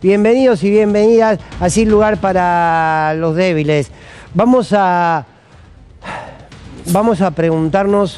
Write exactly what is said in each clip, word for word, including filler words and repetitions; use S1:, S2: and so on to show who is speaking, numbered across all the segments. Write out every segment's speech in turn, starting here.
S1: Bienvenidos y bienvenidas a Sin Lugar para los Débiles. Vamos a, vamos a preguntarnos,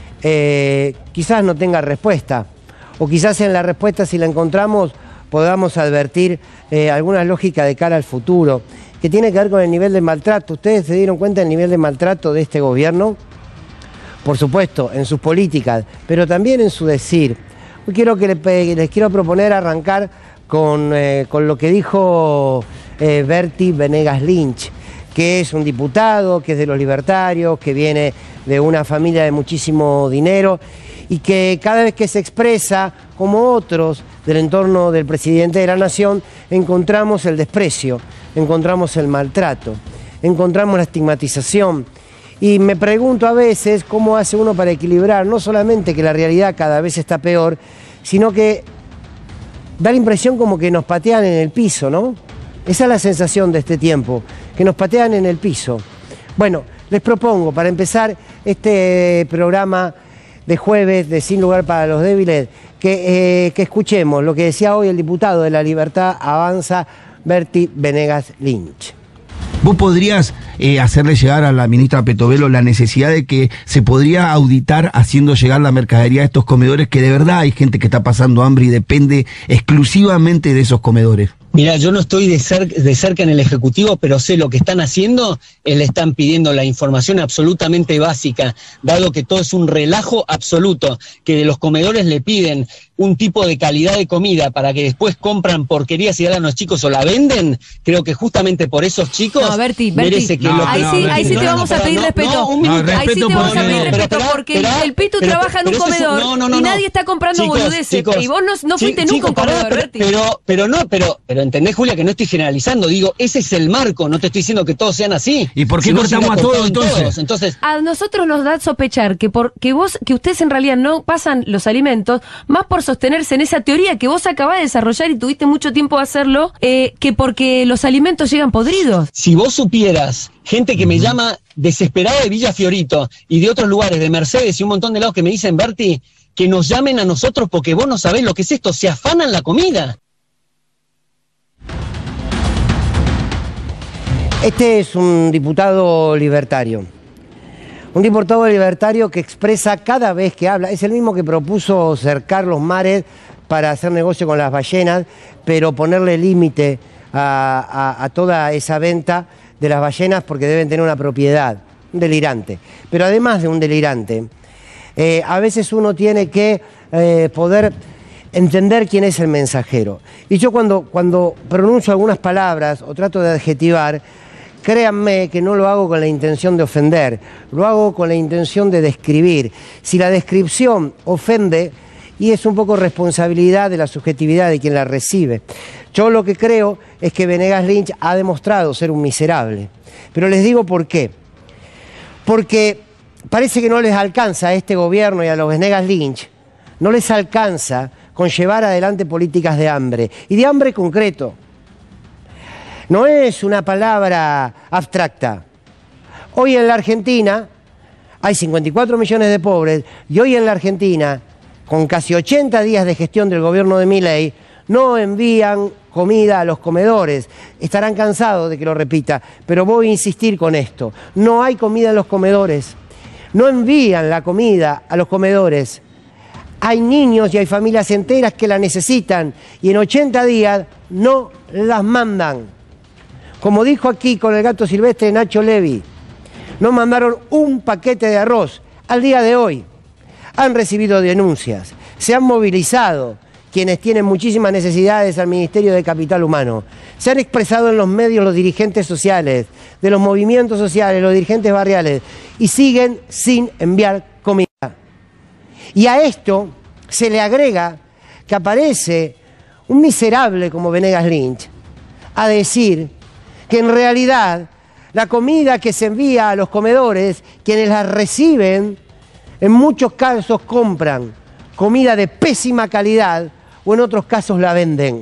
S1: eh, quizás no tenga respuesta, o quizás en la respuesta, si la encontramos, podamos advertir eh, alguna lógica de cara al futuro, que tiene que ver con el nivel de maltrato. ¿Ustedes se dieron cuenta del nivel de maltrato de este gobierno? Por supuesto, en sus políticas, pero también en su decir. Hoy quiero que les, les quiero proponer arrancar con, eh, con lo que dijo eh, Berti Venegas Lynch, que es un diputado, que es de los libertarios, que viene de una familia de muchísimo dinero y que cada vez que se expresa, como otros del entorno del presidente de la nación, encontramos el desprecio, encontramos el maltrato, encontramos la estigmatización. Y me pregunto a veces cómo hace uno para equilibrar, no solamente que la realidad cada vez está peor, sino que da la impresión como que nos patean en el piso, ¿no? Esa es la sensación de este tiempo, que nos patean en el piso. Bueno, les propongo, para empezar este programa de jueves de Sin Lugar para los Débiles, que, eh, que escuchemos lo que decía hoy el diputado de La Libertad Avanza, Berti Venegas Lynch.
S2: ¿Vos podrías eh, hacerle llegar a la ministra Petovelo la necesidad de que se podría auditar haciendo llegar la mercadería a estos comedores, que de verdad hay gente que está pasando hambre y depende exclusivamente de esos comedores?
S3: Mira, yo no estoy de, cer de cerca en el Ejecutivo, pero sé lo que están haciendo, es le están pidiendo la información absolutamente básica, dado que todo es un relajo absoluto, que de los comedores le piden un tipo de calidad de comida para que después compran porquerías y dan a los chicos o la venden. Creo que justamente por esos chicos
S4: no, Berti, Berti,
S3: merece que
S4: no,
S3: lo...
S4: ahí
S3: no,
S4: sí,
S3: no,
S4: ahí sí
S3: no,
S4: te
S3: no,
S4: vamos
S3: no,
S4: a pedir
S3: no,
S4: respeto.
S3: No, un minuto.
S4: Ahí sí te vamos a pedir respeto,
S3: pero,
S4: porque
S3: pero,
S4: el Pitu
S3: pero,
S4: trabaja en un
S3: pero
S4: comedor
S3: no, no, no,
S4: y
S3: no.
S4: nadie está comprando
S3: Chicos,
S4: boludeces.
S3: chicos,
S4: y vos no, no fuiste
S3: chicos,
S4: nunca a un comedor,
S3: pero,
S4: Berti.
S3: Pero, pero no, pero, pero entendés, Julia, que no estoy generalizando. Digo, ese es el marco, no te estoy diciendo que todos sean así.
S2: ¿Y por qué
S3: si
S2: cortamos a todos entonces?
S3: Todos. Entonces?
S4: A nosotros nos da sospechar que por que vos, que ustedes en realidad no pasan los alimentos, más por sostenerse en esa teoría que vos acabás de desarrollar y tuviste mucho tiempo de hacerlo, eh, que porque los alimentos llegan podridos.
S3: Si vos supieras, gente que me llama desesperada de Villa Fiorito y de otros lugares, de Mercedes y un montón de lados, que me dicen, Berti, que nos llamen a nosotros porque vos no sabés lo que es esto, se afanan la comida.
S1: Este es un diputado libertario, un diputado libertario que expresa cada vez que habla, es el mismo que propuso cercar los mares para hacer negocio con las ballenas, pero ponerle límite a, a, a toda esa venta de las ballenas porque deben tener una propiedad, un delirante. Pero además de un delirante, eh, a veces uno tiene que eh, poder entender quién es el mensajero. Y yo cuando, cuando pronuncio algunas palabras o trato de adjetivar, créanme que no lo hago con la intención de ofender, lo hago con la intención de describir. Si la descripción ofende, y es un poco responsabilidad de la subjetividad de quien la recibe. Yo lo que creo es que Venegas Lynch ha demostrado ser un miserable. Pero les digo por qué. Porque parece que no les alcanza a este gobierno y a los Venegas Lynch, no les alcanza con llevar adelante políticas de hambre, y de hambre concreto. No es una palabra abstracta. Hoy en la Argentina hay cincuenta y cuatro millones de pobres y hoy en la Argentina, con casi ochenta días de gestión del gobierno de Milei, no envían comida a los comedores. Estarán cansados de que lo repita, pero voy a insistir con esto. No hay comida en los comedores. No envían la comida a los comedores. Hay niños y hay familias enteras que la necesitan y en ochenta días no las mandan. Como dijo aquí con el gato silvestre Nacho Levi, nos mandaron un paquete de arroz al día de hoy. Han recibido denuncias, se han movilizado quienes tienen muchísimas necesidades al Ministerio de Capital Humano. Se han expresado en los medios los dirigentes sociales, de los movimientos sociales, los dirigentes barriales, y siguen sin enviar comida. Y a esto se le agrega que aparece un miserable como Venegas Lynch a decir que en realidad la comida que se envía a los comedores, quienes la reciben, en muchos casos compran comida de pésima calidad o en otros casos la venden.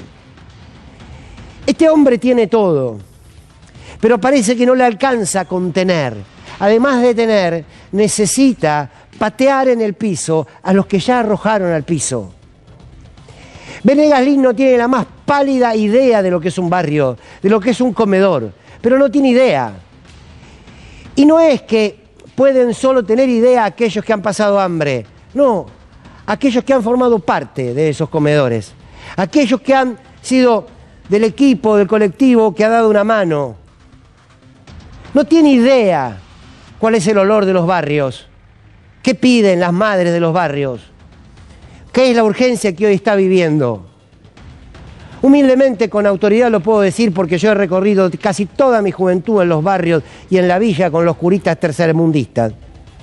S1: Este hombre tiene todo, pero parece que no le alcanza a contener. Además de tener, necesita patear en el piso a los que ya arrojaron al piso. Venegas Lynch no tiene la más pálida idea de lo que es un barrio, de lo que es un comedor, pero no tiene idea. Y no es que pueden solo tener idea aquellos que han pasado hambre, no, aquellos que han formado parte de esos comedores, aquellos que han sido del equipo, del colectivo que ha dado una mano. No tiene idea cuál es el olor de los barrios, qué piden las madres de los barrios, qué es la urgencia que hoy está viviendo. Humildemente, con autoridad lo puedo decir porque yo he recorrido casi toda mi juventud en los barrios y en la villa con los curitas tercermundistas.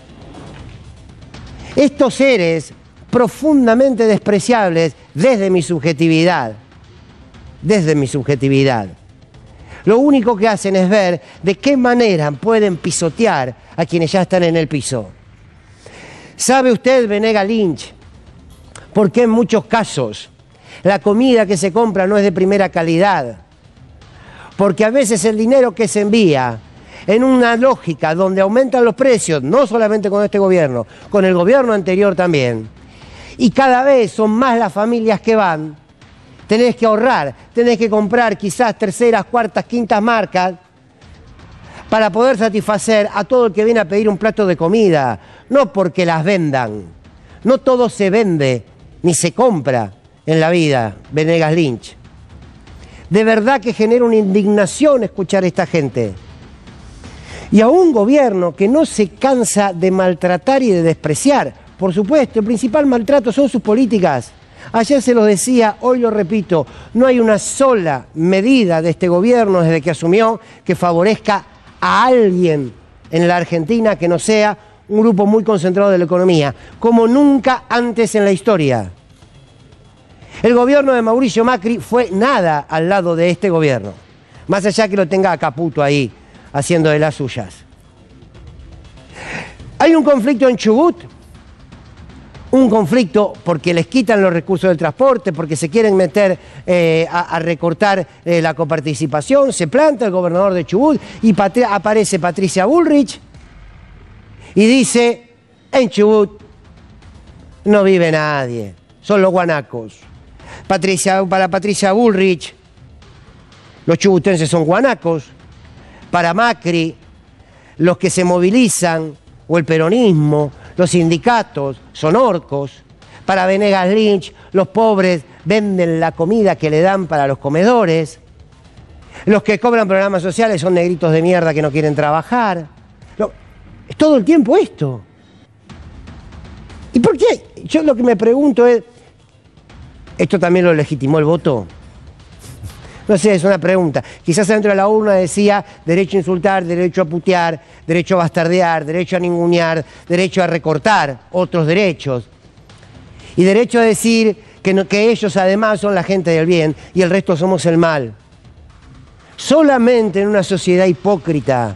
S1: Estos seres profundamente despreciables desde mi subjetividad, desde mi subjetividad, lo único que hacen es ver de qué manera pueden pisotear a quienes ya están en el piso. ¿Sabe usted, Venegas Lynch, por qué en muchos casos la comida que se compra no es de primera calidad? Porque a veces el dinero que se envía en una lógica donde aumentan los precios, no solamente con este gobierno, con el gobierno anterior también, y cada vez son más las familias que van, tenés que ahorrar, tenés que comprar quizás terceras, cuartas, quintas marcas para poder satisfacer a todo el que viene a pedir un plato de comida, no porque las vendan. No todo se vende ni se compra en la vida, Venegas Lynch. De verdad que genera una indignación escuchar a esta gente. Y a un gobierno que no se cansa de maltratar y de despreciar. Por supuesto, el principal maltrato son sus políticas. Ayer se los decía, hoy lo repito, no hay una sola medida de este gobierno desde que asumió que favorezca a alguien en la Argentina que no sea un grupo muy concentrado de la economía, como nunca antes en la historia. El gobierno de Mauricio Macri fue nada al lado de este gobierno, más allá que lo tenga a Caputo ahí, haciendo de las suyas. Hay un conflicto en Chubut, un conflicto porque les quitan los recursos del transporte, porque se quieren meter eh, a, a recortar eh, la coparticipación, se planta el gobernador de Chubut y pat- aparece Patricia Bullrich y dice, en Chubut no vive nadie, son los guanacos. Patricia, para Patricia Bullrich, los chubutenses son guanacos. Para Macri, los que se movilizan, o el peronismo, los sindicatos, son orcos. Para Venegas Lynch, los pobres venden la comida que le dan para los comedores. Los que cobran programas sociales son negritos de mierda que no quieren trabajar. No, es todo el tiempo esto. ¿Y por qué? Yo lo que me pregunto es, ¿esto también lo legitimó el voto? No sé, es una pregunta. Quizás dentro de la urna decía derecho a insultar, derecho a putear, derecho a bastardear, derecho a ningunear, derecho a recortar otros derechos. Y derecho a decir que, no, que ellos además son la gente del bien y el resto somos el mal. Solamente en una sociedad hipócrita,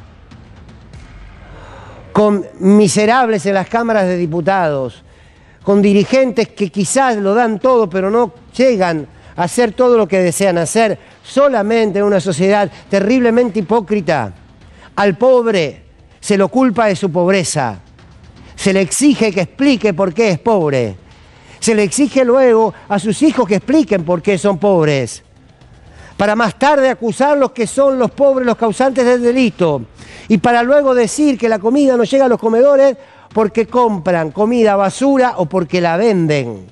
S1: con miserables en las cámaras de diputados, con dirigentes que quizás lo dan todo pero no llegan a hacer todo lo que desean hacer, solamente en una sociedad terriblemente hipócrita, al pobre se lo culpa de su pobreza, se le exige que explique por qué es pobre, se le exige luego a sus hijos que expliquen por qué son pobres, para más tarde acusarlos que son los pobres los causantes del delito, y para luego decir que la comida no llega a los comedores porque compran comida basura o porque la venden.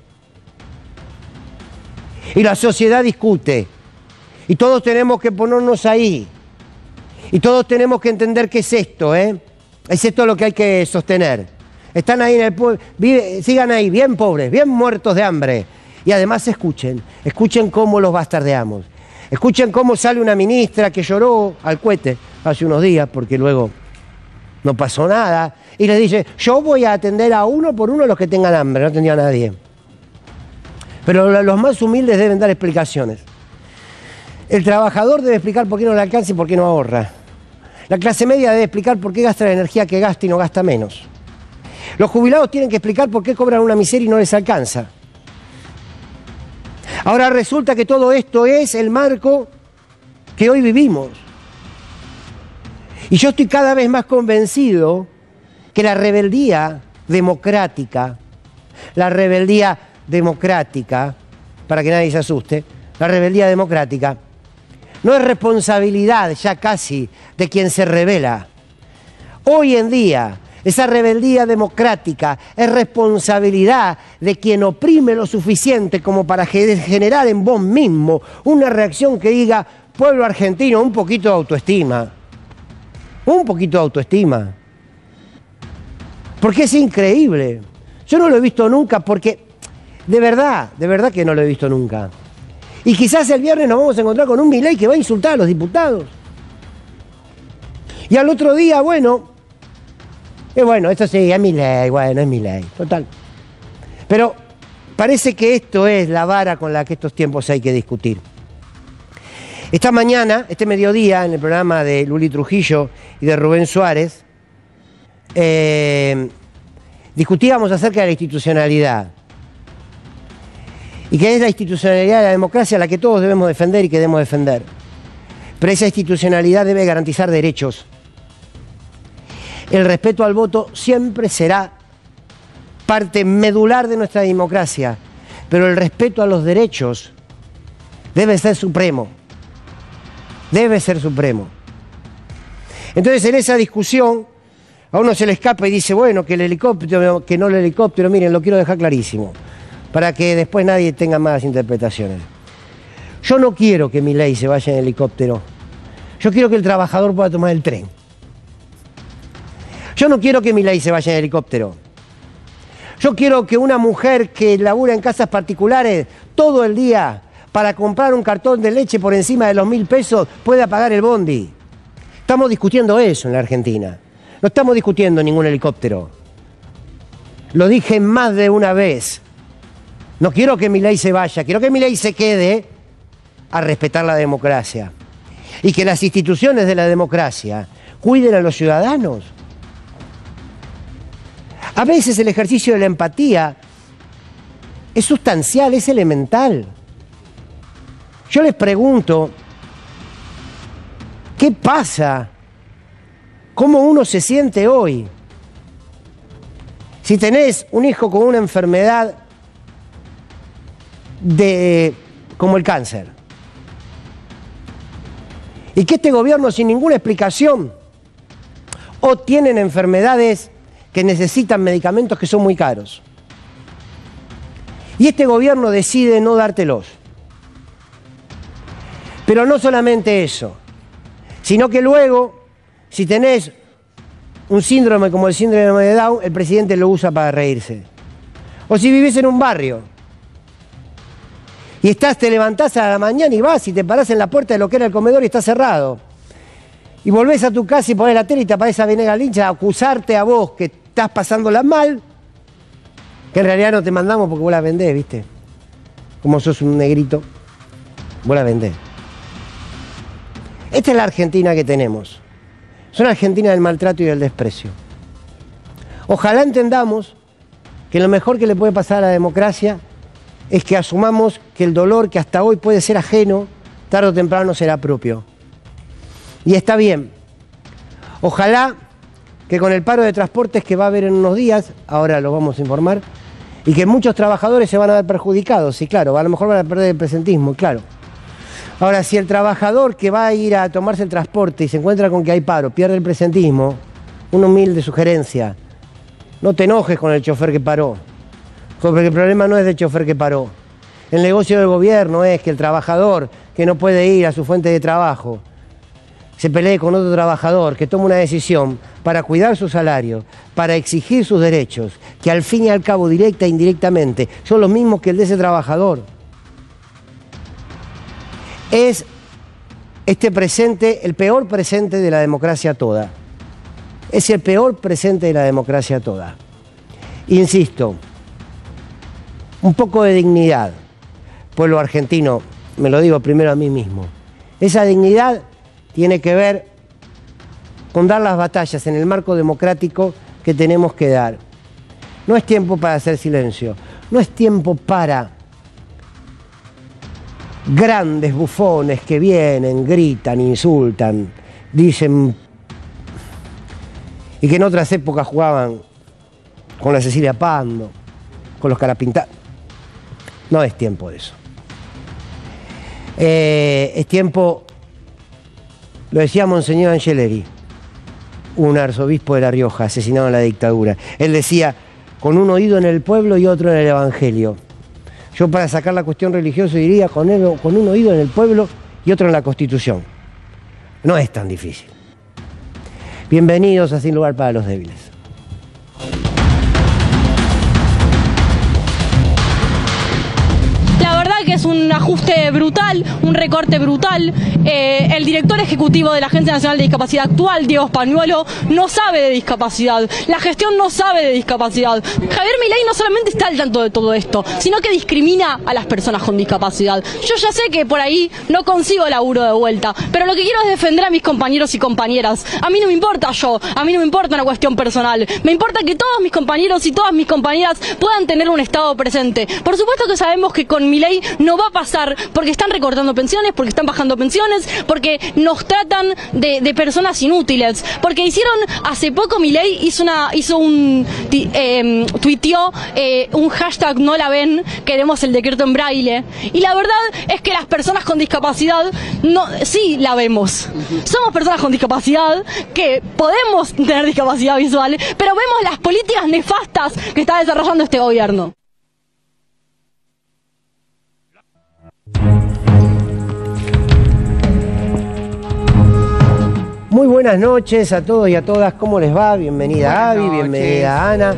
S1: Y la sociedad discute. Y todos tenemos que ponernos ahí. Y todos tenemos que entender qué es esto, ¿eh? Es esto lo que hay que sostener. Están ahí en el pueblo, sigan ahí, bien pobres, bien muertos de hambre. Y además escuchen, escuchen cómo los bastardeamos. Escuchen cómo sale una ministra que lloró al cohete hace unos días, porque luego no pasó nada. Y le dice, yo voy a atender a uno por uno los que tengan hambre, no atendió a nadie. Pero los más humildes deben dar explicaciones. El trabajador debe explicar por qué no le alcanza y por qué no ahorra. La clase media debe explicar por qué gasta la energía que gasta y no gasta menos. Los jubilados tienen que explicar por qué cobran una miseria y no les alcanza. Ahora resulta que todo esto es el marco que hoy vivimos. Y yo estoy cada vez más convencido que la rebeldía democrática, la rebeldía democrática, para que nadie se asuste, la rebeldía democrática, no es responsabilidad ya casi de quien se rebela. Hoy en día, esa rebeldía democrática es responsabilidad de quien oprime lo suficiente como para generar en vos mismo una reacción que diga, pueblo argentino, un poquito de autoestima. Un poquito de autoestima. Porque es increíble. Yo no lo he visto nunca porque, de verdad, de verdad que no lo he visto nunca. Y quizás el viernes nos vamos a encontrar con un Milei que va a insultar a los diputados. Y al otro día, bueno, es bueno, esto sí, es Milei, bueno, es Milei, total. Pero parece que esto es la vara con la que estos tiempos hay que discutir. Esta mañana, este mediodía, en el programa de Luli Trujillo y de Rubén Suárez, eh, discutíamos acerca de la institucionalidad. Y que es la institucionalidad de la democracia la que todos debemos defender y que debemos defender. Pero esa institucionalidad debe garantizar derechos. El respeto al voto siempre será parte medular de nuestra democracia, pero el respeto a los derechos debe ser supremo. Debe ser supremo. Entonces, en esa discusión, a uno se le escapa y dice, bueno, que el helicóptero, que no el helicóptero, miren, lo quiero dejar clarísimo, para que después nadie tenga malas interpretaciones. Yo no quiero que Milei se vaya en helicóptero. Yo quiero que el trabajador pueda tomar el tren. Yo no quiero que Milei se vaya en helicóptero. Yo quiero que una mujer que labura en casas particulares todo el día para comprar un cartón de leche por encima de los mil pesos pueda pagar el bondi. Estamos discutiendo eso en la Argentina. No estamos discutiendo ningún helicóptero. Lo dije más de una vez. No quiero que Milei se vaya, quiero que Milei se quede a respetar la democracia. Y que las instituciones de la democracia cuiden a los ciudadanos. A veces el ejercicio de la empatía es sustancial, es elemental. Yo les pregunto, ¿qué pasa? ¿Cómo uno se siente hoy? Si tenés un hijo con una enfermedad de, como el cáncer, y que este gobierno sin ninguna explicación, o tienen enfermedades que necesitan medicamentos que son muy caros, y este gobierno decide no dártelos. Pero no solamente eso, sino que luego, si tenés un síndrome como el síndrome de Down, el presidente lo usa para reírse. O si vivís en un barrio y estás, te levantás a la mañana y vas y te parás en la puerta de lo que era el comedor y está cerrado. Y volvés a tu casa y ponés la tele y te aparece a Venegas Lynch a acusarte a vos que estás pasándola mal, que en realidad no te mandamos porque vos la vendés, ¿viste? Como sos un negrito, vos la vendés. Esta es la Argentina que tenemos. Es una Argentina del maltrato y del desprecio. Ojalá entendamos que lo mejor que le puede pasar a la democracia es que asumamos que el dolor que hasta hoy puede ser ajeno, tarde o temprano será propio. Y está bien. Ojalá que con el paro de transportes que va a haber en unos días, ahora lo vamos a informar, y que muchos trabajadores se van a ver perjudicados, sí, claro, a lo mejor van a perder el presentismo, claro. Ahora, si el trabajador que va a ir a tomarse el transporte y se encuentra con que hay paro, pierde el presentismo, una humilde sugerencia, no te enojes con el chofer que paró, porque el problema no es del chofer que paró. El negocio del gobierno es que el trabajador que no puede ir a su fuente de trabajo se pelee con otro trabajador que toma una decisión para cuidar su salario, para exigir sus derechos, que al fin y al cabo, directa e indirectamente, son los mismos que el de ese trabajador. Es este presente, el peor presente de la democracia toda. Es el peor presente de la democracia toda. Insisto, un poco de dignidad, pueblo argentino, me lo digo primero a mí mismo. Esa dignidad tiene que ver con dar las batallas en el marco democrático que tenemos que dar. No es tiempo para hacer silencio, no es tiempo para grandes bufones que vienen, gritan, insultan, dicen, y que en otras épocas jugaban con la Cecilia Pando, con los carapintados. No es tiempo de eso. Eh, es tiempo, lo decía Monseñor Angeleri, un arzobispo de La Rioja, asesinado en la dictadura. Él decía, con un oído en el pueblo y otro en el Evangelio. Yo, para sacar la cuestión religiosa, diría con, él, con un oído en el pueblo y otro en la Constitución. No es tan difícil. Bienvenidos a Sin Lugar para los Débiles.
S5: Que es un ajuste brutal, un recorte brutal. Eh, el director ejecutivo de la Agencia Nacional de Discapacidad actual, Diego Spagnuolo, no sabe de discapacidad. La gestión no sabe de discapacidad. Javier Milei no solamente está al tanto de todo esto, sino que discrimina a las personas con discapacidad. Yo ya sé que por ahí no consigo laburo de vuelta, pero lo que quiero es defender a mis compañeros y compañeras. A mí no me importa yo, a mí no me importa una cuestión personal. Me importa que todos mis compañeros y todas mis compañeras puedan tener un Estado presente. Por supuesto que sabemos que con Milei no va a pasar, porque están recortando pensiones, porque están bajando pensiones, porque nos tratan de, de personas inútiles, porque hicieron, hace poco Milei hizo una, hizo un, eh, tuiteó eh, un hashtag no la ven, queremos el decreto en braille, y la verdad es que las personas con discapacidad, no, sí la vemos, somos personas con discapacidad, que podemos tener discapacidad visual, pero vemos las políticas nefastas que está desarrollando este gobierno.
S1: Muy buenas noches a todos y a todas, ¿cómo les va? Bienvenida Abby, bienvenida Ana.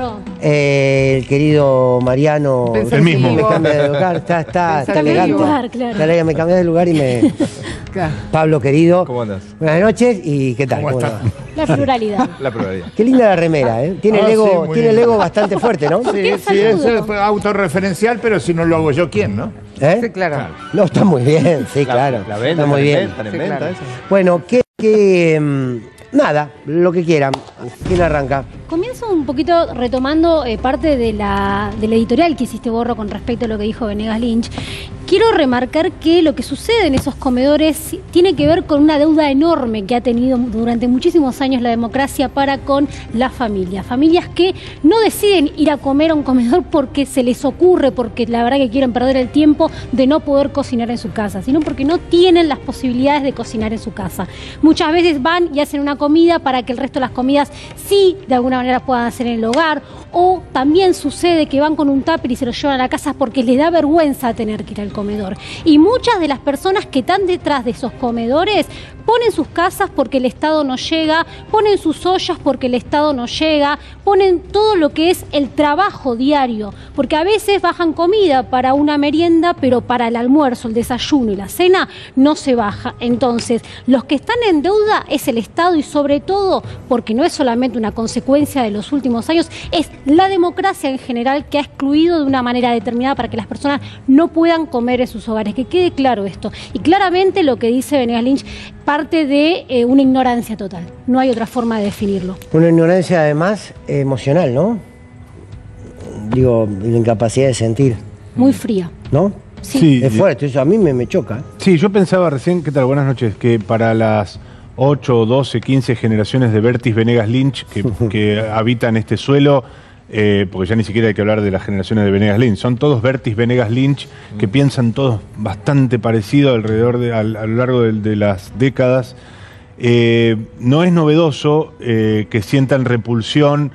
S1: Eh, el querido Mariano.
S6: El mismo.
S1: Me cambia de lugar, está, está, está elegante.
S4: Lugar, claro.
S1: Está elegante, me cambié de lugar y me...
S6: Claro.
S1: Pablo, querido.
S6: ¿Cómo andas?
S1: Buenas noches y ¿qué tal?
S6: ¿Cómo estás?
S7: La pluralidad.
S6: La pluralidad.
S1: Qué linda la remera, ¿eh? Tiene
S6: Ah,
S1: el ego,
S6: sí, muy
S1: tiene el
S6: bien.
S1: ego bastante fuerte, ¿no?
S6: Sí, sí, eso es autorreferencial, pero si no lo hago yo, ¿quién, no?
S1: ¿Eh?
S8: Sí, claro.
S1: No, está muy bien, sí, claro.
S6: La venta,
S1: está muy bien.
S6: Están en
S8: Sí,
S6: venta,
S8: claro.
S6: eso.
S1: Bueno, que, que mm, nada, lo que quieran. ¿Quién arranca?
S7: Comienzo un poquito retomando eh, parte de la, de la editorial que hiciste, Borro, con respecto a lo que dijo Venegas Lynch. Quiero remarcar que lo que sucede en esos comedores tiene que ver con una deuda enorme que ha tenido durante muchísimos años la democracia para con la familia. Familias que no deciden ir a comer a un comedor porque se les ocurre, porque la verdad que quieren perder el tiempo de no poder cocinar en su casa, sino porque no tienen las posibilidades de cocinar en su casa. Muchas veces van y hacen una comida para que el resto de las comidas sí, de alguna manera, puedan hacer en el hogar, o también sucede que van con un tupper y se lo llevan a la casa porque les da vergüenza tener que ir al comedor. Y muchas de las personas que están detrás de esos comedores ponen sus casas porque el Estado no llega, ponen sus ollas porque el Estado no llega, ponen todo lo que es el trabajo diario, porque a veces bajan comida para una merienda, pero para el almuerzo, el desayuno y la cena no se baja. Entonces, los que están en deuda es el Estado y sobre todo, porque no es solamente una consecuencia de los últimos años, es la democracia en general que ha excluido de una manera determinada para que las personas no puedan comer en sus hogares. Que quede claro esto. Y claramente lo que dice Venegas Lynch parte de eh, una ignorancia total. No hay otra forma de definirlo.
S1: Una ignorancia además emocional, ¿no? Digo, la incapacidad de sentir,
S7: Muy fría.
S1: ¿no?
S7: Sí.
S8: Sí,
S1: Es fuerte, eso a mí me, me choca.
S8: sí, yo pensaba recién, ¿qué tal? Buenas noches, que para las ocho, doce, quince generaciones de Bertis Venegas Lynch que, que habitan este suelo, eh, porque ya ni siquiera hay que hablar de las generaciones de Venegas Lynch, son todos Bertis Venegas Lynch que piensan todos bastante parecido alrededor de, al- a, lo largo de, de las décadas. Eh, no es novedoso eh, que sientan repulsión,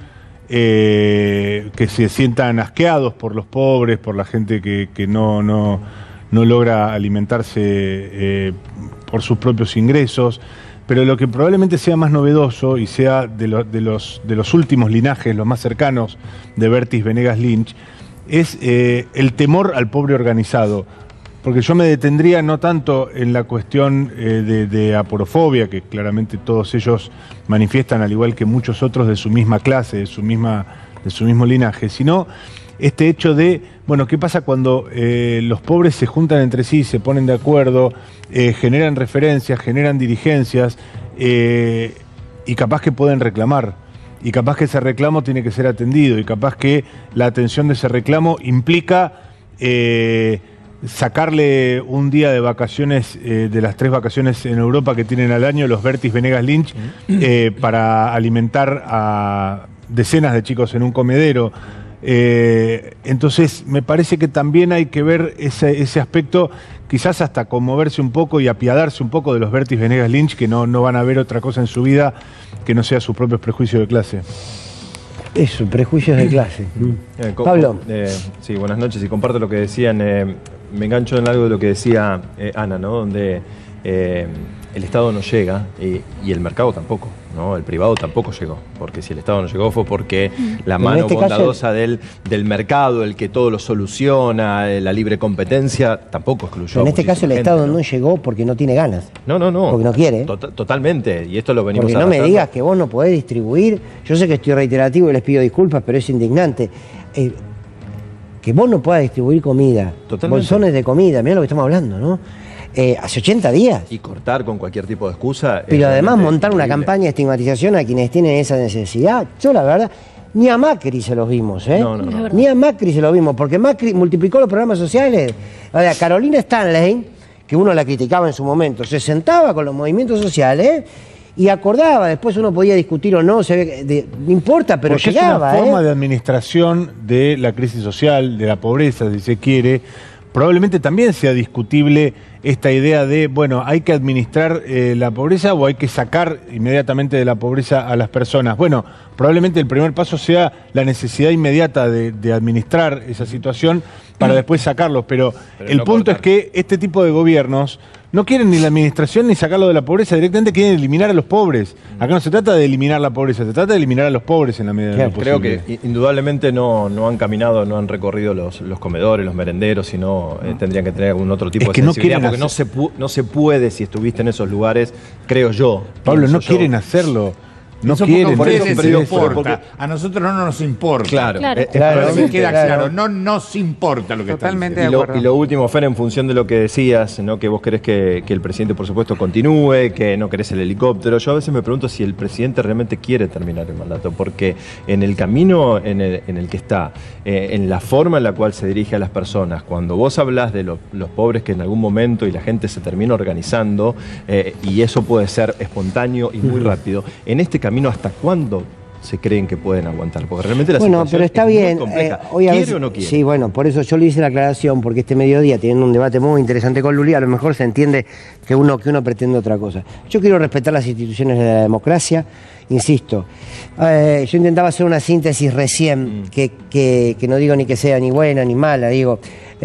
S8: eh, que se sientan asqueados por los pobres, por la gente que, que no, no, no logra alimentarse eh, por sus propios ingresos. Pero lo que probablemente sea más novedoso y sea de, lo- de los, de los últimos linajes, los más cercanos de Bertis Venegas Lynch, es eh, el temor al pobre organizado. Porque yo me detendría no tanto en la cuestión eh, de, de aporofobia, que claramente todos ellos manifiestan, al igual que muchos otros de su misma clase, de su, misma, de su mismo linaje, sino este hecho de, bueno, ¿qué pasa cuando eh, los pobres se juntan entre sí, se ponen de acuerdo, eh, generan referencias, generan dirigencias eh, y capaz que pueden reclamar? Y capaz que ese reclamo tiene que ser atendido y capaz que la atención de ese reclamo implica eh, sacarle un día de vacaciones, eh, de las tres vacaciones en Europa que tienen al año los Bertis Venegas Lynch, eh, para alimentar a decenas de chicos en un comedero. Eh, entonces, me parece que también hay que ver ese, ese aspecto, quizás hasta conmoverse un poco y apiadarse un poco de los Bertis Venegas Lynch, que no, no van a ver otra cosa en su vida que no sea sus propios prejuicios de clase.
S1: Eso, prejuicios de clase.
S9: Eh,
S1: Pablo.
S9: Eh, sí, buenas noches y comparto lo que decían. Eh, me engancho en algo de lo que decía eh, Ana, ¿no? Donde eh, el Estado no llega y, y el mercado tampoco, ¿no? El privado tampoco llegó, porque si el Estado no llegó fue porque la
S1: En
S9: mano
S1: este
S9: bondadosa
S1: caso,
S9: del, del mercado, el que todo lo soluciona, eh, la libre competencia, tampoco excluyó.
S1: En este caso el
S9: gente,
S1: Estado
S9: ¿no?
S1: no llegó porque no tiene ganas.
S9: No, no, no.
S1: Porque no quiere.
S9: Tot- totalmente, y esto lo venimos
S1: Porque no me
S9: arrastrando.
S1: digas que vos no podés distribuir. Yo sé que estoy reiterativo y les pido disculpas, pero es indignante. Eh, que vos no puedas distribuir comida,
S9: Totalmente.
S1: bolsones de comida, mirá lo que estamos hablando, ¿no? Eh, hace ochenta días.
S9: Y cortar con cualquier tipo de excusa.
S1: Pero
S9: es
S1: además
S9: realmente
S1: montar una
S9: increíble.
S1: campaña de estigmatización a quienes tienen esa necesidad. Yo la verdad, ni a Macri se los vimos, ¿eh?
S9: No, no, no.
S1: Ni a Macri se los vimos, porque Macri multiplicó los programas sociales. O sea, Carolina Stanley, que uno la criticaba en su momento, se sentaba con los movimientos sociales y acordaba, después uno podía discutir o no, se ve, de, no importa, pero
S8: Porque
S1: llegaba,
S8: es una forma
S1: ¿eh?
S8: de administración de la crisis social, de la pobreza, si se quiere. Probablemente también sea discutible esta idea de, bueno, hay que administrar eh, la pobreza o hay que sacar inmediatamente de la pobreza a las personas. Bueno, probablemente el primer paso sea la necesidad inmediata de, de administrar esa situación para después sacarlos, pero,
S9: Pero
S8: el
S9: no
S8: punto
S9: cortar.
S8: es que este tipo de gobiernos no quieren ni la administración ni sacarlo de la pobreza, directamente quieren eliminar a los pobres. Acá no se trata de eliminar la pobreza, se trata de eliminar a los pobres en la medida de lo
S9: Creo
S8: posible.
S9: que indudablemente no, no han caminado, no han recorrido los, los comedores, los merenderos, sino eh, tendrían que tener algún otro tipo
S8: Es
S9: de
S8: que no
S9: sensibilidad,
S8: quieren
S9: porque no
S8: hacer-
S9: se, pu- no se puede si estuviste en esos lugares, creo yo.
S8: Pablo,
S9: pienso
S8: no
S9: yo.
S8: quieren hacerlo. No
S6: Eso
S8: quieren.
S6: porque a
S9: por
S6: ustedes
S9: eso,
S6: les
S9: pero-
S6: importa.
S9: porque-
S6: A nosotros no nos importa.
S9: Claro,
S7: Claro.
S9: eh, eh,
S1: Claro,
S6: Eso queda
S1: claro.
S6: claro. No nos importa lo que
S10: Totalmente
S6: está
S9: Y
S10: de
S9: lo,
S10: acuerdo.
S9: y lo último, Fer, en función de lo que decías, ¿no? Que vos querés que, que el presidente, por supuesto, continúe, que no querés el helicóptero. Yo a veces me pregunto si el presidente realmente quiere terminar el mandato, porque en el camino en el, en el que está, eh, en la forma en la cual se dirige a las personas, cuando vos hablas de lo- los pobres que en algún momento y la gente se termina organizando, eh, y eso puede ser espontáneo y muy rápido, en este camino, ¿hasta cuándo se creen que pueden aguantar? Porque realmente la
S1: Bueno,
S9: situación
S1: pero está
S9: es
S1: bien.
S9: muy compleja.
S1: eh, hoy a
S9: ¿Quiere
S1: veces-
S9: o no quiere?
S1: Sí, bueno, por eso yo le hice la aclaración, porque este mediodía tienen un debate muy interesante con Luli, a lo mejor se entiende que uno, que uno pretende otra cosa. Yo quiero respetar las instituciones de la democracia, insisto. Eh, yo intentaba hacer una síntesis recién,
S9: Mm.
S1: que, que- que no digo ni que sea ni buena ni mala, digo,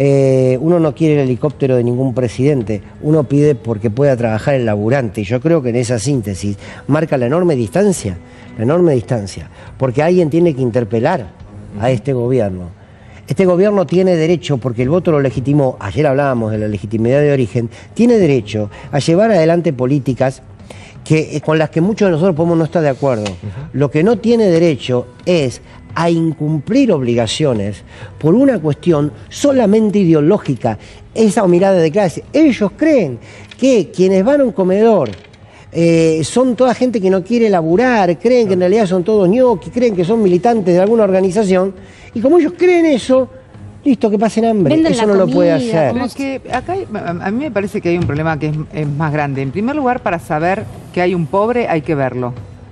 S1: eh, uno no quiere el helicóptero de ningún presidente, uno pide porque pueda trabajar el laburante, y yo creo que en esa síntesis marca la enorme distancia, la enorme distancia, porque alguien tiene que interpelar a este gobierno. Este gobierno tiene derecho, porque el voto lo legitimó, ayer hablábamos de la legitimidad de origen, tiene derecho a llevar adelante políticas que, eh, con las que muchos de nosotros podemos no estar de acuerdo. Lo que no tiene derecho es a incumplir obligaciones por una cuestión solamente ideológica, esa mirada de clase. Ellos creen que quienes van a un comedor eh, son toda gente que no quiere laburar, creen que en realidad son todos ñoquis, creen que son militantes de alguna organización, y como ellos creen eso, listo, que pasen hambre.
S7: Venden
S1: Eso
S7: la
S1: no lo puede
S7: comida,
S1: hacer.
S10: Pero es que acá hay- a a mí me parece que hay un problema que es, es más grande. En primer lugar, para saber que hay un pobre hay que verlo.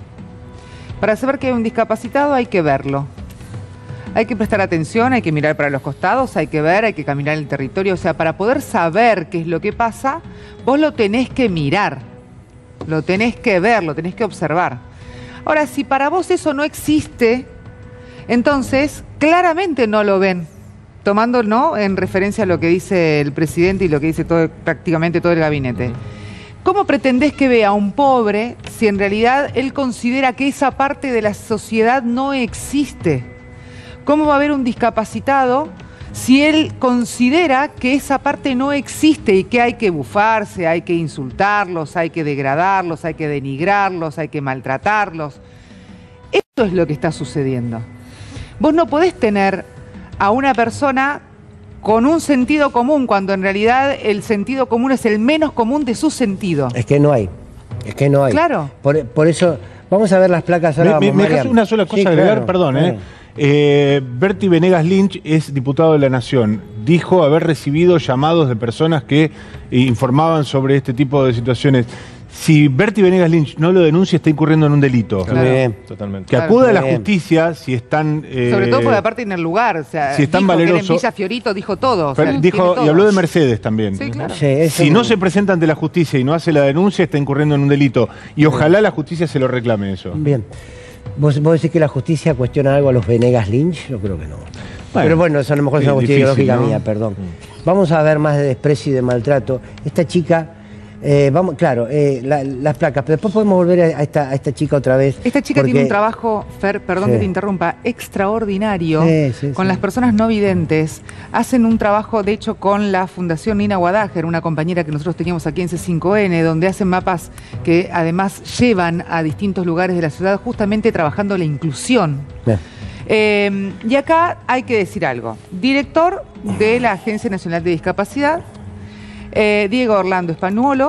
S10: Para saber que hay un discapacitado hay que verlo. Hay que prestar atención, hay que mirar para los costados, hay que ver, hay que caminar el territorio. O sea, para poder saber qué es lo que pasa, vos lo tenés que mirar, lo tenés que ver, lo tenés que observar. Ahora, si para vos eso no existe, entonces claramente no lo ven. Tomando, ¿no?, en referencia a lo que dice el presidente y lo que dice todo, prácticamente todo el gabinete. ¿Cómo pretendés que vea a un pobre si en realidad él considera que esa parte de la sociedad no existe? ¿Cómo va a haber un discapacitado si él considera que esa parte no existe y que hay que bufarse, hay que insultarlos, hay que degradarlos, hay que denigrarlos, hay que maltratarlos? Esto es lo que está sucediendo. Vos no podés tener a una persona con un sentido común, cuando en realidad el sentido común es el menos común de su sentido.
S1: Es que no hay, es que no hay.
S10: Claro.
S1: Por, por eso, vamos a ver las placas ahora.
S8: Me, me,
S1: vamos,
S8: me
S1: Mariam.
S8: dejas una sola cosa
S1: Sí,
S8: agregar,
S1: claro,
S8: perdón,
S1: claro.
S8: eh. Eh, Berti Venegas Lynch es diputado de la Nación. Dijo haber recibido llamados de personas que eh, informaban sobre este tipo de situaciones. si Berti Venegas Lynch no lo denuncia, está incurriendo en un delito.
S1: Claro. Bien.
S9: Totalmente.
S8: Que
S10: Claro.
S8: acuda a la
S1: Bien.
S8: justicia si están... eh,
S10: Sobre todo porque aparte en el lugar, o sea,
S8: si están
S10: dijo que era en
S8: valerosos-
S10: Villa Fiorito, dijo todo. o sea,
S8: Pero
S10: tiene
S8: dijo,
S10: todo.
S8: y habló de Mercedes también.
S10: Sí, claro.
S1: Sí, eso
S8: Si no
S1: no-
S8: se presenta ante la justicia y no hace la denuncia, está incurriendo en un delito. Y ojalá la justicia se lo reclame eso.
S1: Bien. ¿Vos, ¿Vos decís que la justicia cuestiona algo a los Venegas Lynch? Yo creo que no. Pero bueno, eso a lo mejor es
S8: sí,
S1: una cuestión
S8: difícil,
S1: ideológica
S8: ¿no?
S1: mía, perdón. Vamos a ver más de desprecio y de maltrato. Esta chica, eh, vamos, claro, eh, la- las placas, pero después podemos volver a esta, a esta chica otra vez.
S10: Esta chica
S1: porque-
S10: tiene un trabajo, Fer, perdón
S1: Sí.
S10: que te interrumpa, extraordinario
S1: Sí, sí,
S10: con
S1: sí.
S10: las personas no videntes. Hacen un trabajo, de hecho, con la Fundación Nina Wadager, una compañera que nosotros teníamos aquí en C cinco N, donde hacen mapas que además llevan a distintos lugares de la ciudad, justamente trabajando la inclusión.
S1: Bien.
S10: Eh, y acá hay que decir algo. Director de la Agencia Nacional de Discapacidad, eh, Diego Orlando Espanuolo.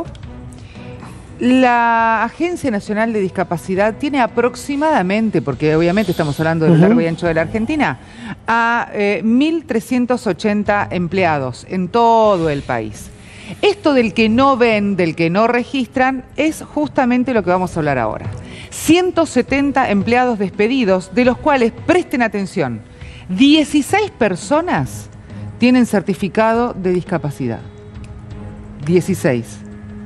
S10: La Agencia Nacional de Discapacidad tiene aproximadamente, porque obviamente estamos hablando del largo y ancho de la Argentina, a eh, mil trescientos ochenta empleados en todo el país. Esto del que no ven, del que no registran, es justamente lo que vamos a hablar ahora. ciento setenta empleados despedidos, de los cuales, presten atención, dieciséis personas tienen certificado de discapacidad. dieciséis.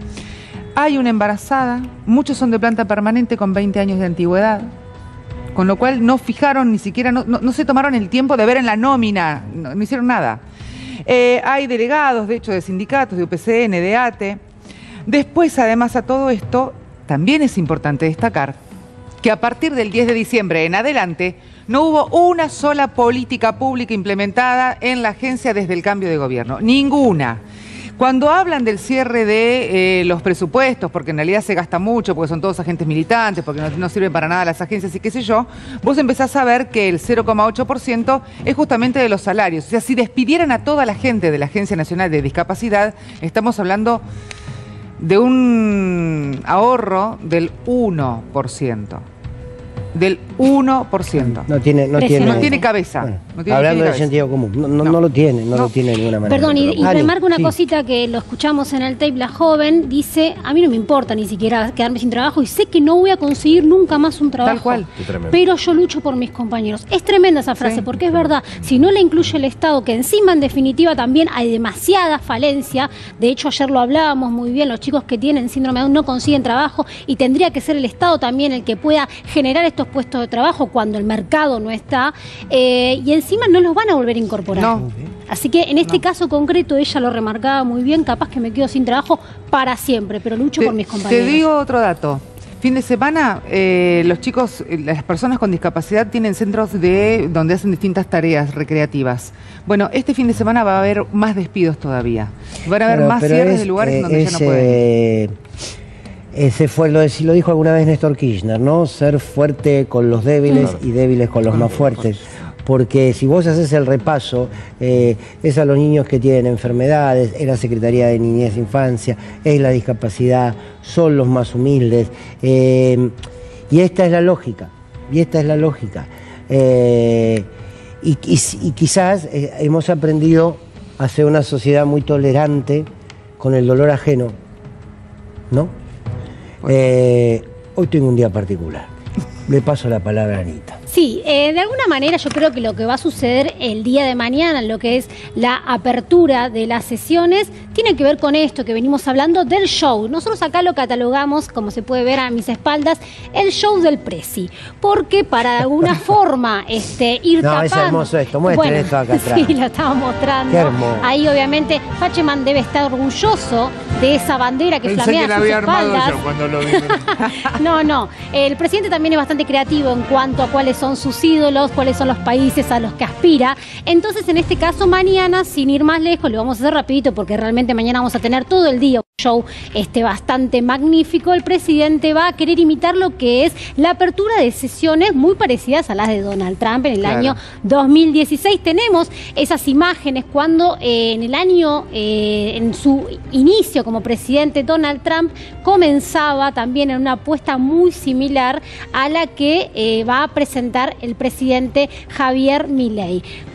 S10: Hay una embarazada, muchos son de planta permanente con veinte años de antigüedad, con lo cual no fijaron ni siquiera, no, no, no se tomaron el tiempo de ver en la nómina, no, no hicieron nada. Eh, hay delegados, de hecho, de sindicatos, de U P C N, de A T E. Después, además, a todo esto, también es importante destacar que a partir del diez de diciembre en adelante no hubo una sola política pública implementada en la agencia desde el cambio de gobierno. Ninguna. Cuando hablan del cierre de eh, los presupuestos, porque en realidad se gasta mucho, porque son todos agentes militantes, porque no, no sirven para nada las agencias y qué sé yo, vos empezás a ver que el cero coma ocho por ciento es justamente de los salarios. O sea, si despidieran a toda la gente de la Agencia Nacional de Discapacidad, estamos hablando de un ahorro del uno por ciento. Del uno por ciento.
S1: No tiene, no tiene,
S10: No tiene cabeza.
S1: Bueno,
S10: No tiene,
S1: hablando
S10: tiene
S1: de
S10: cabeza.
S1: sentido común, no, no,
S10: No.
S1: no lo tiene, no,
S10: No.
S1: lo tiene de ninguna manera.
S7: Perdón, y, y
S1: Ani,
S7: remarco una
S1: sí.
S7: cosita que lo escuchamos en el tape, la joven dice, a mí no me importa ni siquiera quedarme sin trabajo y sé que no voy a conseguir nunca más un trabajo.
S10: Tal cual.
S9: Qué tremendo.
S7: Pero yo lucho por mis compañeros. Es tremenda esa frase,
S10: Sí.
S7: porque es verdad, si no la incluye el Estado, que encima en definitiva también hay demasiada falencia, de hecho ayer lo hablábamos muy bien, los chicos que tienen síndrome de Down no consiguen trabajo y tendría que ser el Estado también el que pueda generar estos puestos de trabajo cuando el mercado no está, eh, y encima no los van a volver a incorporar.
S10: No.
S7: Así que en este caso concreto ella lo remarcaba muy bien, capaz que me quedo sin trabajo para siempre, pero lucho
S10: Te,
S7: por mis compañeros.
S10: te digo otro dato. Fin de semana, eh, los chicos, eh, las personas con discapacidad tienen centros de donde hacen distintas tareas recreativas. Bueno, este fin de semana va a haber más despidos todavía. Van a haber
S1: Pero-
S10: más
S1: pero
S10: cierres
S1: es,
S10: de lugares
S1: eh,
S10: donde
S1: es,
S10: ya no pueden.
S1: eh, ese fue lo, de- si lo dijo alguna vez Néstor Kirchner, ¿no? Ser fuerte con los débiles y débiles con los más fuertes. Porque si vos haces el repaso, eh, es a los niños que tienen enfermedades, es la Secretaría de Niñez e Infancia, es la discapacidad, son los más humildes. eh, y esta es la lógica, y esta es la lógica. Eh, y, y- y quizás eh, hemos aprendido a ser una sociedad muy tolerante con el dolor ajeno, ¿no? Eh, hoy tengo un día particular. Le paso la palabra a Anita.
S7: Sí, eh, de alguna manera yo creo que lo que va a suceder el día de mañana, lo que es la apertura de las sesiones, tiene que ver con esto que venimos hablando del show. Nosotros acá lo catalogamos, como se puede ver a mis espaldas, el show del Presi. Porque para de alguna forma este, ir
S1: No,
S7: tapando...
S1: es hermoso esto, muestren esto acá atrás.
S7: Sí, lo estamos mostrando.
S1: Qué hermoso.
S7: Ahí obviamente Facheman debe estar orgulloso de esa bandera que
S6: Pensé
S7: flamea
S6: que la
S7: a sus
S6: había armado
S7: espaldas.
S6: yo cuando lo vi.
S7: No, no. El presidente también es bastante creativo en cuanto a cuáles son sus ídolos, cuáles son los países a los que aspira. Entonces, en este caso, mañana, sin ir más lejos, lo vamos a hacer rapidito porque realmente mañana vamos a tener todo el día un show este, bastante magnífico. El presidente va a querer imitar lo que es la apertura de sesiones muy parecidas a las de Donald Trump en el
S10: Claro.
S7: año dos mil dieciséis. Tenemos esas imágenes cuando eh, en el año, eh, en su inicio como presidente, Donald Trump comenzaba también en una apuesta muy similar a la que eh, va a presentar el presidente Javier Milei.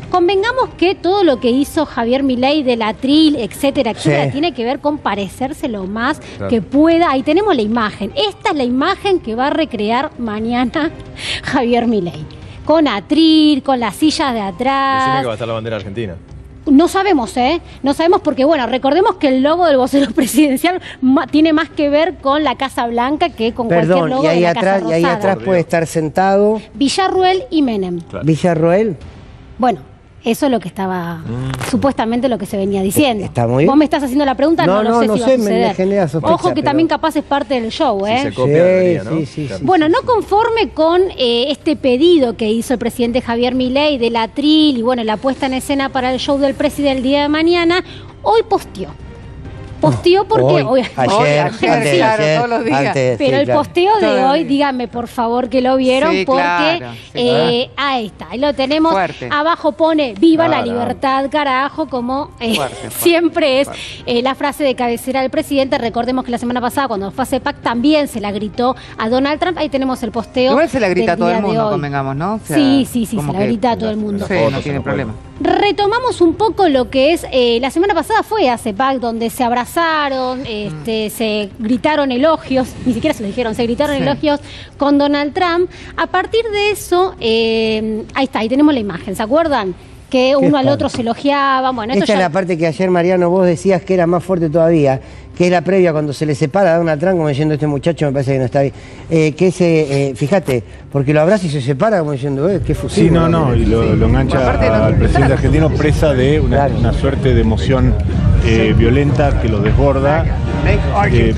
S7: Convengamos que todo lo que hizo Javier Milei del atril, etcétera, etcétera,
S1: Sí.
S7: tiene que ver con parecerse lo más
S9: Claro.
S7: que pueda. Ahí tenemos la imagen. Esta es la imagen que va a recrear mañana Javier Milei. Con atril, con las sillas de
S9: Decime
S7: atrás.
S9: que va a estar la bandera argentina.
S7: No sabemos, ¿eh? No sabemos porque, bueno, recordemos que el logo del vocero presidencial ma- tiene más que ver con la Casa Blanca que con cualquier
S1: Perdón,
S7: logo
S1: y ahí
S7: de la
S1: atrás,
S7: Casa
S1: y ahí
S7: Rosada.
S1: atrás puede estar sentado
S7: Villarruel y Menem.
S9: Claro.
S1: Villarroel.
S7: Bueno, eso es lo que estaba, supuestamente lo que se venía diciendo.
S1: Está muy bien.
S7: Vos me estás haciendo la pregunta, no,
S1: No,
S7: no,
S1: no,
S7: sé
S1: no
S7: si va
S1: sé,
S7: a
S1: me- me
S7: suceder.
S1: genera sospecha,
S7: Ojo que
S1: pero-
S7: también capaz es parte del show,
S9: Si
S7: ¿eh?
S9: se copia,
S1: Sí,
S9: debería, ¿no?
S1: sí, sí,
S9: Claro.
S1: sí.
S7: Bueno, no conforme con eh, este pedido que hizo el presidente Javier Milei del atril y bueno, la puesta en escena para el show del presidente el día de mañana, hoy posteó. Posteó porque...
S1: Hoy,
S7: hoy-
S1: ayer,
S10: Hoy, ayer,
S1: antes de
S10: claro,
S1: ayer,
S10: todos los días.
S1: antes,
S7: Pero
S1: sí,
S7: el
S1: claro.
S7: posteo de
S10: Todo
S7: hoy,
S10: bien.
S7: díganme por favor que lo vieron,
S10: Sí,
S7: porque
S10: claro, sí,
S7: eh, ahí está, ahí lo tenemos.
S10: Fuerte.
S7: Abajo pone viva la
S9: Claro.
S7: libertad, carajo, como eh,
S10: Fuerte, fuerte,
S7: siempre es eh, la frase de cabecera del presidente. Recordemos que la semana pasada, cuando fue a CEPAC, también se la gritó a Donald Trump. Ahí tenemos el posteo.
S10: Igual se la grita a
S7: del
S10: todo
S7: día
S10: el
S7: de
S10: mundo,
S7: hoy.
S10: convengamos, ¿no? O sea,
S7: Sí, sí, sí, se
S10: como
S7: la
S10: que-
S7: grita a todo el mundo.
S10: Sí,
S9: Fotos
S10: no
S9: en
S10: tiene
S9: los
S10: problema.
S7: Retomamos un poco lo que es, eh, la semana pasada fue a CEPAC donde se abrazaron, este, se gritaron elogios, ni siquiera se lo dijeron, se gritaron
S10: Sí.
S7: elogios con Donald Trump. A partir de eso, eh, ahí está, ahí tenemos la imagen, ¿se acuerdan? Que uno al
S1: espanto.
S7: otro se elogiaban, bueno, esto
S1: Esta es
S7: ya...
S1: la parte que ayer, Mariano, vos decías que era más fuerte todavía, que es la previa cuando se le separa a Donald Trump, como diciendo, este muchacho me parece que no está bien. Eh, que ese, eh, fíjate, porque lo abraza y se separa, como diciendo, eh, qué fusil.
S8: Sí, no, no, y lo, lo engancha
S10: Aparte, no-
S8: al presidente argentino presa de una,
S1: Claro.
S8: una suerte de emoción eh, violenta que lo desborda. eh,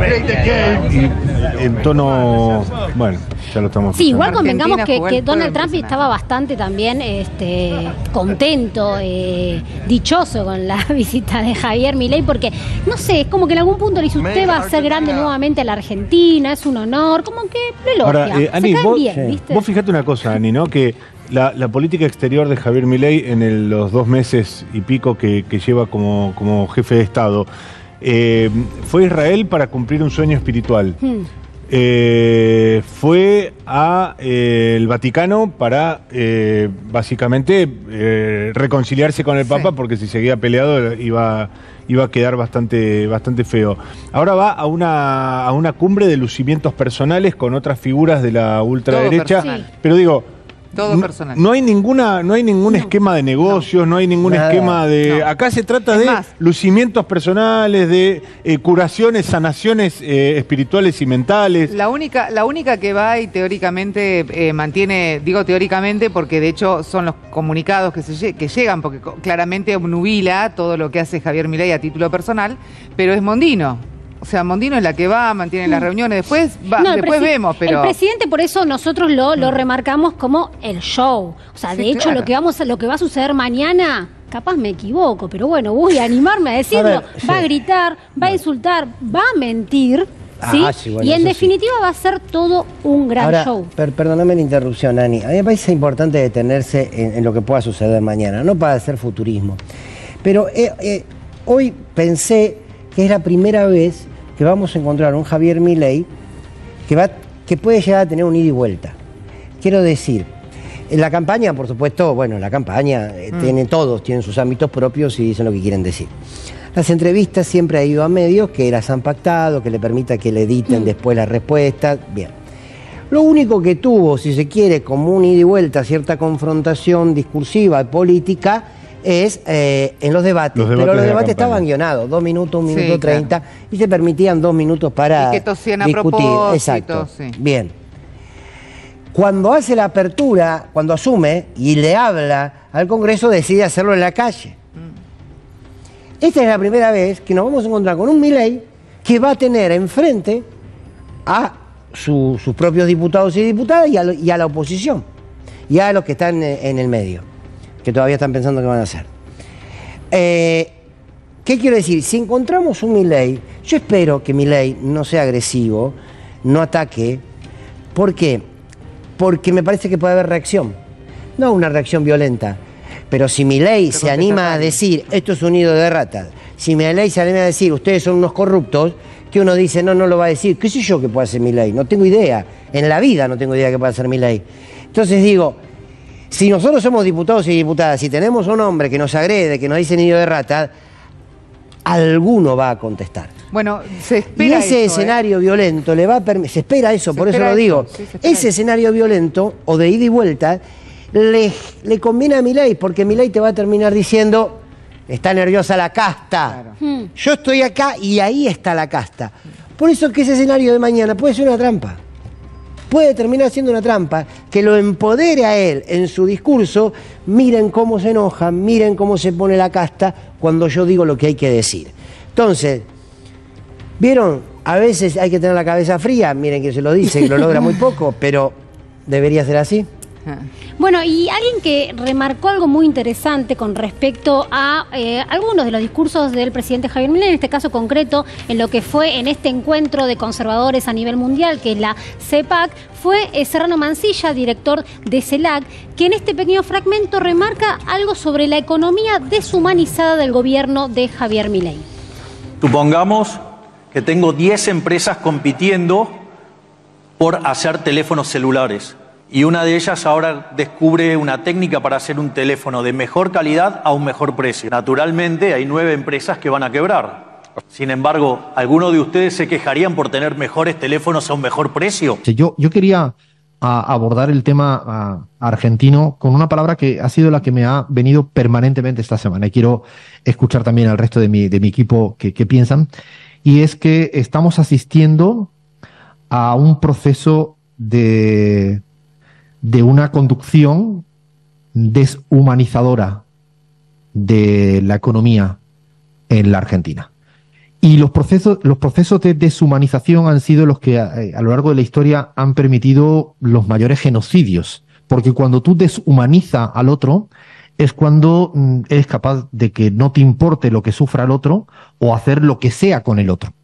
S8: y en tono, bueno, ya lo estamos
S7: Sí, igual
S8: escuchando.
S7: convengamos
S10: Argentina
S7: que,
S10: jugó
S7: que
S10: el
S7: Donald
S10: juego
S7: Trump
S10: impresionante.
S7: estaba bastante también este, contento, eh, dichoso con la visita de Javier Milei, porque, no sé, es como que en algún punto le dice, usted va a ser grande nuevamente a la Argentina, es un honor, como que lo elogia.
S8: Ahora, eh,
S7: Se
S8: Ani,
S7: caen
S8: vos,
S7: bien, ¿viste?
S8: vos fijate una cosa, Ani, ¿no? Que la, la política exterior de Javier Milei en el- los dos meses y pico que, que lleva como, como jefe de Estado eh, fue a Israel para cumplir un sueño espiritual.
S7: Hmm.
S8: Eh, fue a eh, el Vaticano para eh, básicamente eh, reconciliarse con el Papa,
S10: Sí.
S8: porque si seguía peleado iba, iba a quedar bastante, bastante feo. Ahora va a una, a una cumbre de lucimientos personales con otras figuras de la ultraderecha.
S10: personal.
S8: Pero digo,
S10: Todo
S8: n-
S10: personal.
S8: no hay ninguna, no hay ningún esquema de negocios, no, hay ningún
S1: Nada.
S8: esquema de.
S10: No.
S8: Acá se trata
S10: Es
S8: de
S10: más.
S8: lucimientos personales, de eh, curaciones, sanaciones eh, espirituales y mentales.
S10: La única, la única que va y teóricamente eh, mantiene, digo teóricamente porque de hecho son los comunicados que, se, lle- que llegan, porque co- claramente obnubila todo lo que hace Javier Milei a título personal, pero es Mondino. O sea, Mondino es la que va, mantiene las reuniones, después va,
S7: No, el
S10: después
S7: presi-
S10: vemos, pero...
S7: El presidente, por eso nosotros lo, lo remarcamos como el show. O sea,
S10: Sí,
S7: de hecho,
S10: claro.
S7: lo que vamos a, lo que va a suceder mañana, capaz me equivoco, pero bueno, voy a animarme a decirlo.
S1: A ver,
S7: va
S1: sí.
S7: a gritar, va a insultar, va a mentir. ¿sí?
S1: Ah, sí, bueno,
S7: y en
S1: eso sí.
S7: definitiva va a ser todo un gran
S1: Ahora,
S7: show.
S1: per- perdóname la interrupción, Ani. A mí me parece importante detenerse en, en lo que pueda suceder mañana, no para hacer futurismo. Pero eh, eh, hoy pensé que es la primera vez que vamos a encontrar un Javier Milei que, va, que puede llegar a tener un ida y vuelta. Quiero decir, en la campaña, por supuesto, bueno, la campaña eh,
S10: Mm.
S1: tiene todos, tienen sus ámbitos propios y dicen lo que quieren decir. Las entrevistas siempre ha ido a medios que las han pactado, que le permita que le editen después las respuestas. Bien. Lo único que tuvo, si se quiere, como un ida y vuelta, cierta confrontación discursiva y política, es eh, en los debates.
S8: Los debates
S1: Pero los
S8: de la
S1: debates
S8: campaña.
S1: estaban guionados, dos minutos, un
S10: Sí,
S1: minuto
S10: claro.
S1: treinta, y se permitían dos minutos para
S10: Y que tosían a
S1: discutir.
S10: propósito,
S1: Exacto.
S10: sí.
S1: Bien. Cuando hace la apertura, cuando asume y le habla al Congreso, decide hacerlo en la calle. Esta es la primera vez que nos vamos a encontrar con un Milei que va a tener enfrente a su- sus propios diputados y diputadas y a, lo- y a la oposición, y a los que están en, en el medio, que todavía están pensando qué van a hacer. Eh, ¿Qué quiero decir? Si encontramos un Milei, yo espero que Milei no sea agresivo, no ataque. ¿Por qué? Porque me parece que puede haber reacción. No una reacción violenta. Pero si Milei se anima a decir, esto es un nido de ratas, si Milei se anima a decir, ustedes son unos corruptos, que uno dice, no, no lo va a decir. ¿Qué sé yo que puede hacer Milei? No tengo idea. En la vida no tengo idea que pueda hacer Milei. Entonces digo, Si nosotros somos diputados y diputadas, si tenemos un hombre que nos agrede, que nos dice nido de rata, alguno va a contestar.
S10: Bueno, se espera
S1: Y ese
S10: eso,
S1: escenario
S10: ¿eh?
S1: violento le va a permitir, se espera eso,
S10: Se
S1: por eso
S10: espera
S1: lo digo,
S10: eso, sí, se espera
S1: ese
S10: eso.
S1: escenario violento o de ida y vuelta le, le conviene a Milei, porque Milei te va a terminar diciendo, está nerviosa la casta,
S7: Hmm.
S1: yo estoy acá y ahí está la casta. Por eso que ese escenario de mañana puede ser una trampa, puede terminar siendo una trampa que lo empodere a él en su discurso. Miren cómo se enoja, miren cómo se pone la casta cuando yo digo lo que hay que decir. Entonces, ¿vieron? A veces hay que tener la cabeza fría, miren que se lo dice, que lo logra muy poco, pero debería ser así.
S7: Bueno, y alguien que remarcó algo muy interesante con respecto a eh, algunos de los discursos del presidente Javier Milei, en este caso concreto, en lo que fue en este encuentro de conservadores a nivel mundial, que es la CEPAC, fue eh, Serrano Mansilla, director de CELAC, que en este pequeño fragmento remarca algo sobre la economía deshumanizada del gobierno de Javier Milei.
S11: Supongamos que tengo diez empresas compitiendo por hacer teléfonos celulares. Y una de ellas ahora descubre una técnica para hacer un teléfono de mejor calidad a un mejor precio. Naturalmente hay nueve empresas que van a quebrar. Sin embargo, ¿alguno de ustedes se quejarían por tener mejores teléfonos a un mejor precio?
S12: Yo, yo quería a, abordar el tema a, argentino con una palabra que ha sido la que me ha venido permanentemente esta semana. Y quiero escuchar también al resto de mi, de mi equipo qué piensan. Y es que estamos asistiendo a un proceso de... de una conducción deshumanizadora de la economía en la Argentina. Y los procesos, los procesos de deshumanización han sido los que a, a lo largo de la historia han permitido los mayores genocidios. Porque cuando tú deshumanizas al otro, es cuando mm, eres capaz de que no te importe lo que sufra el otro o hacer lo que sea con el otro.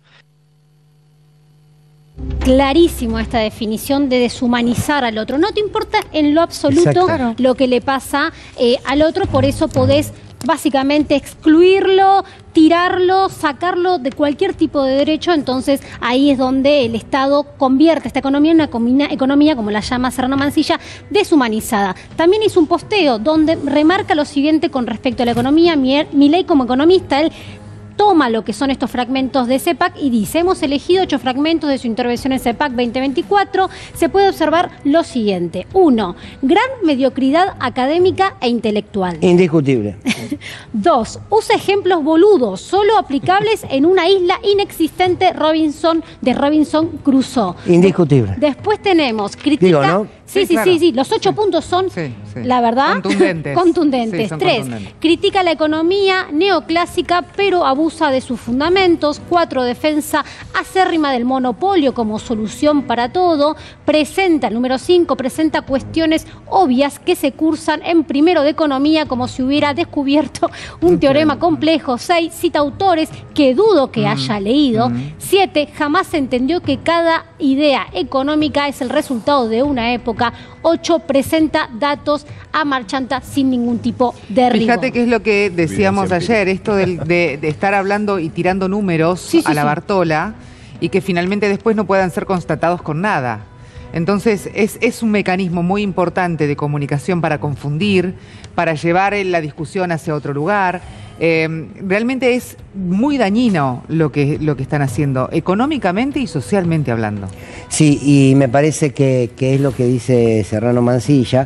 S7: Clarísimo esta definición de deshumanizar al otro. No te importa en lo absoluto
S1: Exacto.
S7: lo que le pasa eh, al otro, por eso podés básicamente excluirlo, tirarlo, sacarlo de cualquier tipo de derecho. Entonces ahí es donde el Estado convierte esta economía en una comina- economía, como la llama Serrano Mansilla, deshumanizada. También hizo un posteo donde remarca lo siguiente con respecto a la economía. Milei, como economista, él toma lo que son estos fragmentos de CEPAC y dice: hemos elegido ocho fragmentos de su intervención en CEPAC veinte veinticuatro. Se puede observar lo siguiente. Uno, gran mediocridad académica e intelectual.
S1: Indiscutible.
S7: Dos, usa ejemplos boludos, solo aplicables en una isla inexistente Robinson de Robinson Crusoe.
S1: Indiscutible.
S7: Después tenemos crítica.
S1: Digo, ¿no?
S7: Sí,
S10: Sí,
S7: sí,
S10: claro.
S7: sí, sí. Los ocho puntos son,
S10: Sí, sí.
S7: la verdad,
S10: Contundentes.
S7: contundentes.
S10: Sí, son
S7: Tres,
S10: contundentes.
S7: critica la economía neoclásica, pero abusa de sus fundamentos. Cuatro, defensa acérrima del monopolio como solución para todo. Presenta, el número cinco, presenta cuestiones obvias que se cursan en primero de economía como si hubiera descubierto un teorema complejo. Seis, cita autores que dudo que haya leído. Siete, jamás se entendió que cada idea económica es el resultado de una época. Ocho, presenta datos a marchanta sin ningún tipo de rigor.
S10: Fíjate que es lo que decíamos
S8: Evidencia
S10: ayer, esto del- de, de estar hablando y tirando números
S7: Sí, sí,
S10: a la
S7: sí.
S10: Bartola y que finalmente después no puedan ser constatados con nada. Entonces es, es un mecanismo muy importante de comunicación para confundir, para llevar la discusión hacia otro lugar. Eh, realmente es muy dañino lo que, lo que están haciendo, económicamente y socialmente hablando.
S1: Sí, y me parece que, que es lo que dice Serrano Mansilla,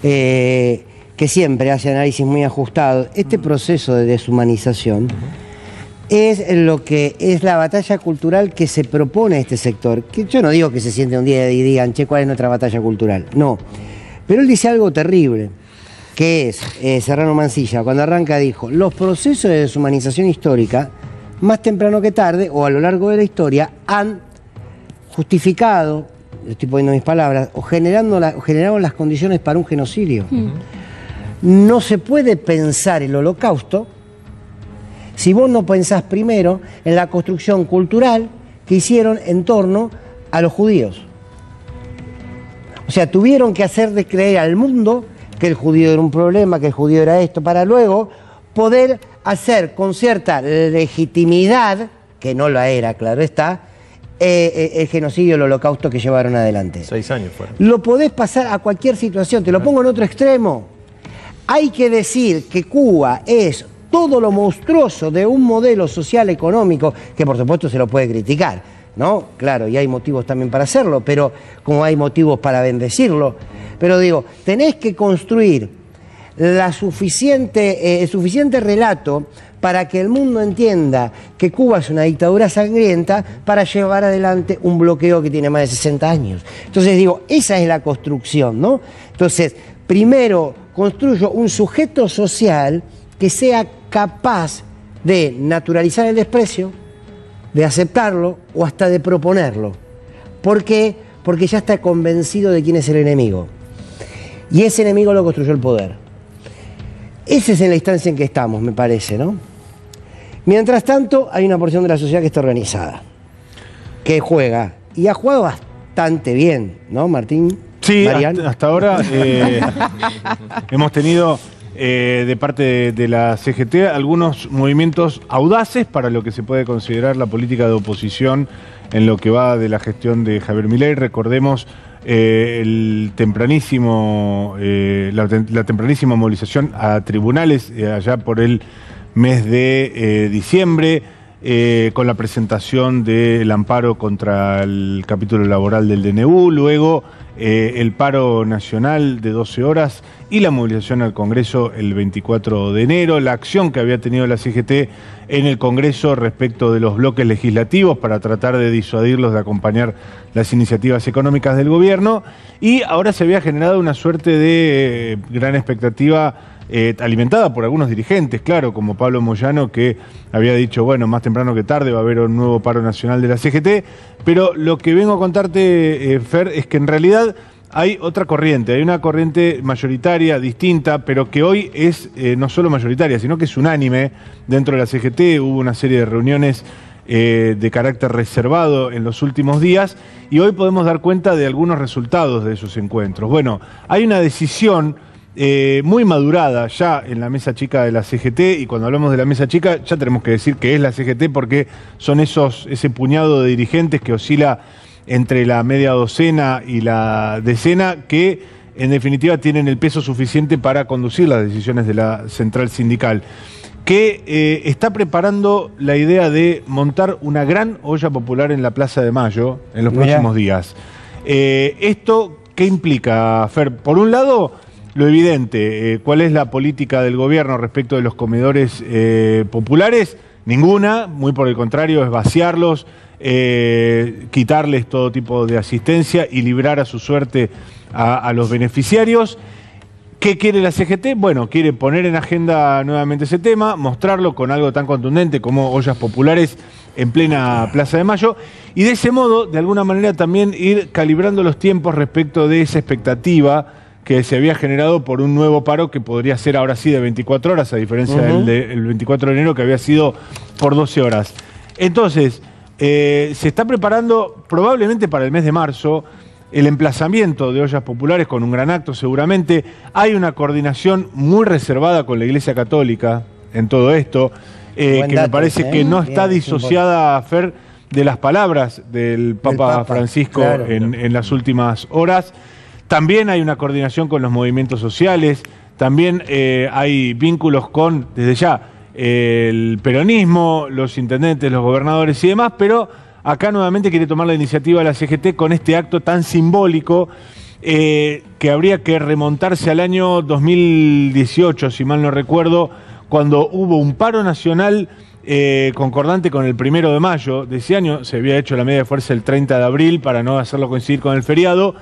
S1: eh, que siempre hace análisis muy ajustados. Este proceso de deshumanización es lo que es la batalla cultural que se propone este sector. Que yo no digo que se sienten un día y digan, che, ¿cuál es nuestra batalla cultural? No. Pero él dice algo terrible, que es, eh, Serrano Mansilla, cuando arranca dijo, los procesos de deshumanización histórica, más temprano que tarde, o a lo largo de la historia, han justificado, estoy poniendo mis palabras, o generando la, generaron las condiciones para un genocidio. No se puede pensar el holocausto si vos no pensás primero en la construcción cultural que hicieron en torno a los judíos. O sea, tuvieron que hacer de creer al mundo que el judío era un problema, que el judío era esto, para luego poder hacer con cierta legitimidad, que no la era, claro está, eh, eh, el genocidio, el holocausto que llevaron adelante.
S9: Seis años fueron.
S1: Lo podés pasar a cualquier situación, te lo pongo en otro extremo. hay que decir que Cuba es todo lo monstruoso de un modelo social económico, que por supuesto se lo puede criticar, ¿no? Claro, y hay motivos también para hacerlo, pero como hay motivos para bendecirlo. Pero digo, tenés que construir la suficiente, eh, suficiente relato para que el mundo entienda que Cuba es una dictadura sangrienta para llevar adelante un bloqueo que tiene más de sesenta años. Entonces digo, esa es la construcción, ¿no? Entonces, primero construyo un sujeto social que sea capaz de naturalizar el desprecio, de aceptarlo o hasta de proponerlo. ¿Por qué? Porque ya está convencido de quién es el enemigo. Y ese enemigo lo construyó el poder. Esa es en la instancia en que estamos, me parece, ¿no? Mientras tanto, hay una porción de la sociedad que está organizada, que juega, y ha jugado bastante bien, ¿no, Martín?
S8: Sí, hasta, hasta ahora eh, hemos tenido eh, de parte de, de la C G T algunos movimientos audaces para lo que se puede considerar la política de oposición en lo que va de la gestión de Javier Milei. Recordemos eh, el tempranísimo, eh, la, la tempranísima movilización a tribunales eh, allá por el mes de eh, diciembre, eh, con la presentación del amparo contra el capítulo laboral del D N U, luego eh, el paro nacional de doce horas y la movilización al Congreso el veinticuatro de enero, la acción que había tenido la C G T en el Congreso respecto de los bloques legislativos para tratar de disuadirlos de acompañar las iniciativas económicas del gobierno, y ahora se había generado una suerte de eh, gran expectativa Eh, alimentada por algunos dirigentes, claro, como Pablo Moyano, que había dicho, bueno, más temprano que tarde va a haber un nuevo paro nacional de la C G T, pero lo que vengo a contarte, eh, Fer, es que en realidad hay otra corriente, hay una corriente mayoritaria, distinta, pero que hoy es eh, no solo mayoritaria, sino que es unánime dentro de la C G T. Hubo una serie de reuniones eh, de carácter reservado en los últimos días, y hoy podemos dar cuenta de algunos resultados de esos encuentros. Bueno, hay una decisión Eh, muy madurada ya en la mesa chica de la C G T, y cuando hablamos de la mesa chica ya tenemos que decir que es la C G T porque son esos, ese puñado de dirigentes que oscila entre la media docena y la decena, que en definitiva tienen el peso suficiente para conducir las decisiones de la central sindical, que eh, está preparando la idea de montar una gran olla popular en la Plaza de Mayo en los
S1: Mirá.
S8: próximos días. Eh, ¿Esto qué implica, Fer? Por un lado, lo evidente, eh, ¿cuál es la política del gobierno respecto de los comedores eh, populares? Ninguna, muy por el contrario, es vaciarlos, eh, quitarles todo tipo de asistencia y librar a su suerte a, a los beneficiarios. ¿Qué quiere la C G T? Bueno, quiere poner en agenda nuevamente ese tema, mostrarlo con algo tan contundente como ollas populares en plena Plaza de Mayo, y de ese modo, de alguna manera, también ir calibrando los tiempos respecto de esa expectativa que se había generado por un nuevo paro que podría ser ahora sí de veinticuatro horas, a diferencia uh-huh. del de, el veinticuatro de enero, que había sido por doce horas. Entonces, eh, se está preparando probablemente para el mes de marzo el emplazamiento de ollas populares con un gran acto seguramente. Hay una coordinación muy reservada con la Iglesia Católica en todo esto, eh, que dato, me parece ¿eh? que no Bien, está disociada, Fer, de las palabras del Papa, Papa Francisco claro, en, claro. en las últimas horas. También hay una coordinación con los movimientos sociales, también eh, hay vínculos con, desde ya, eh, el peronismo, los intendentes, los gobernadores y demás, pero acá nuevamente quiere tomar la iniciativa la C G T con este acto tan simbólico eh, que habría que remontarse al año dos mil dieciocho, si mal no recuerdo, cuando hubo un paro nacional eh, concordante con el primero de mayo de ese año. Se había hecho la medida de fuerza el treinta de abril para no hacerlo coincidir con el feriado.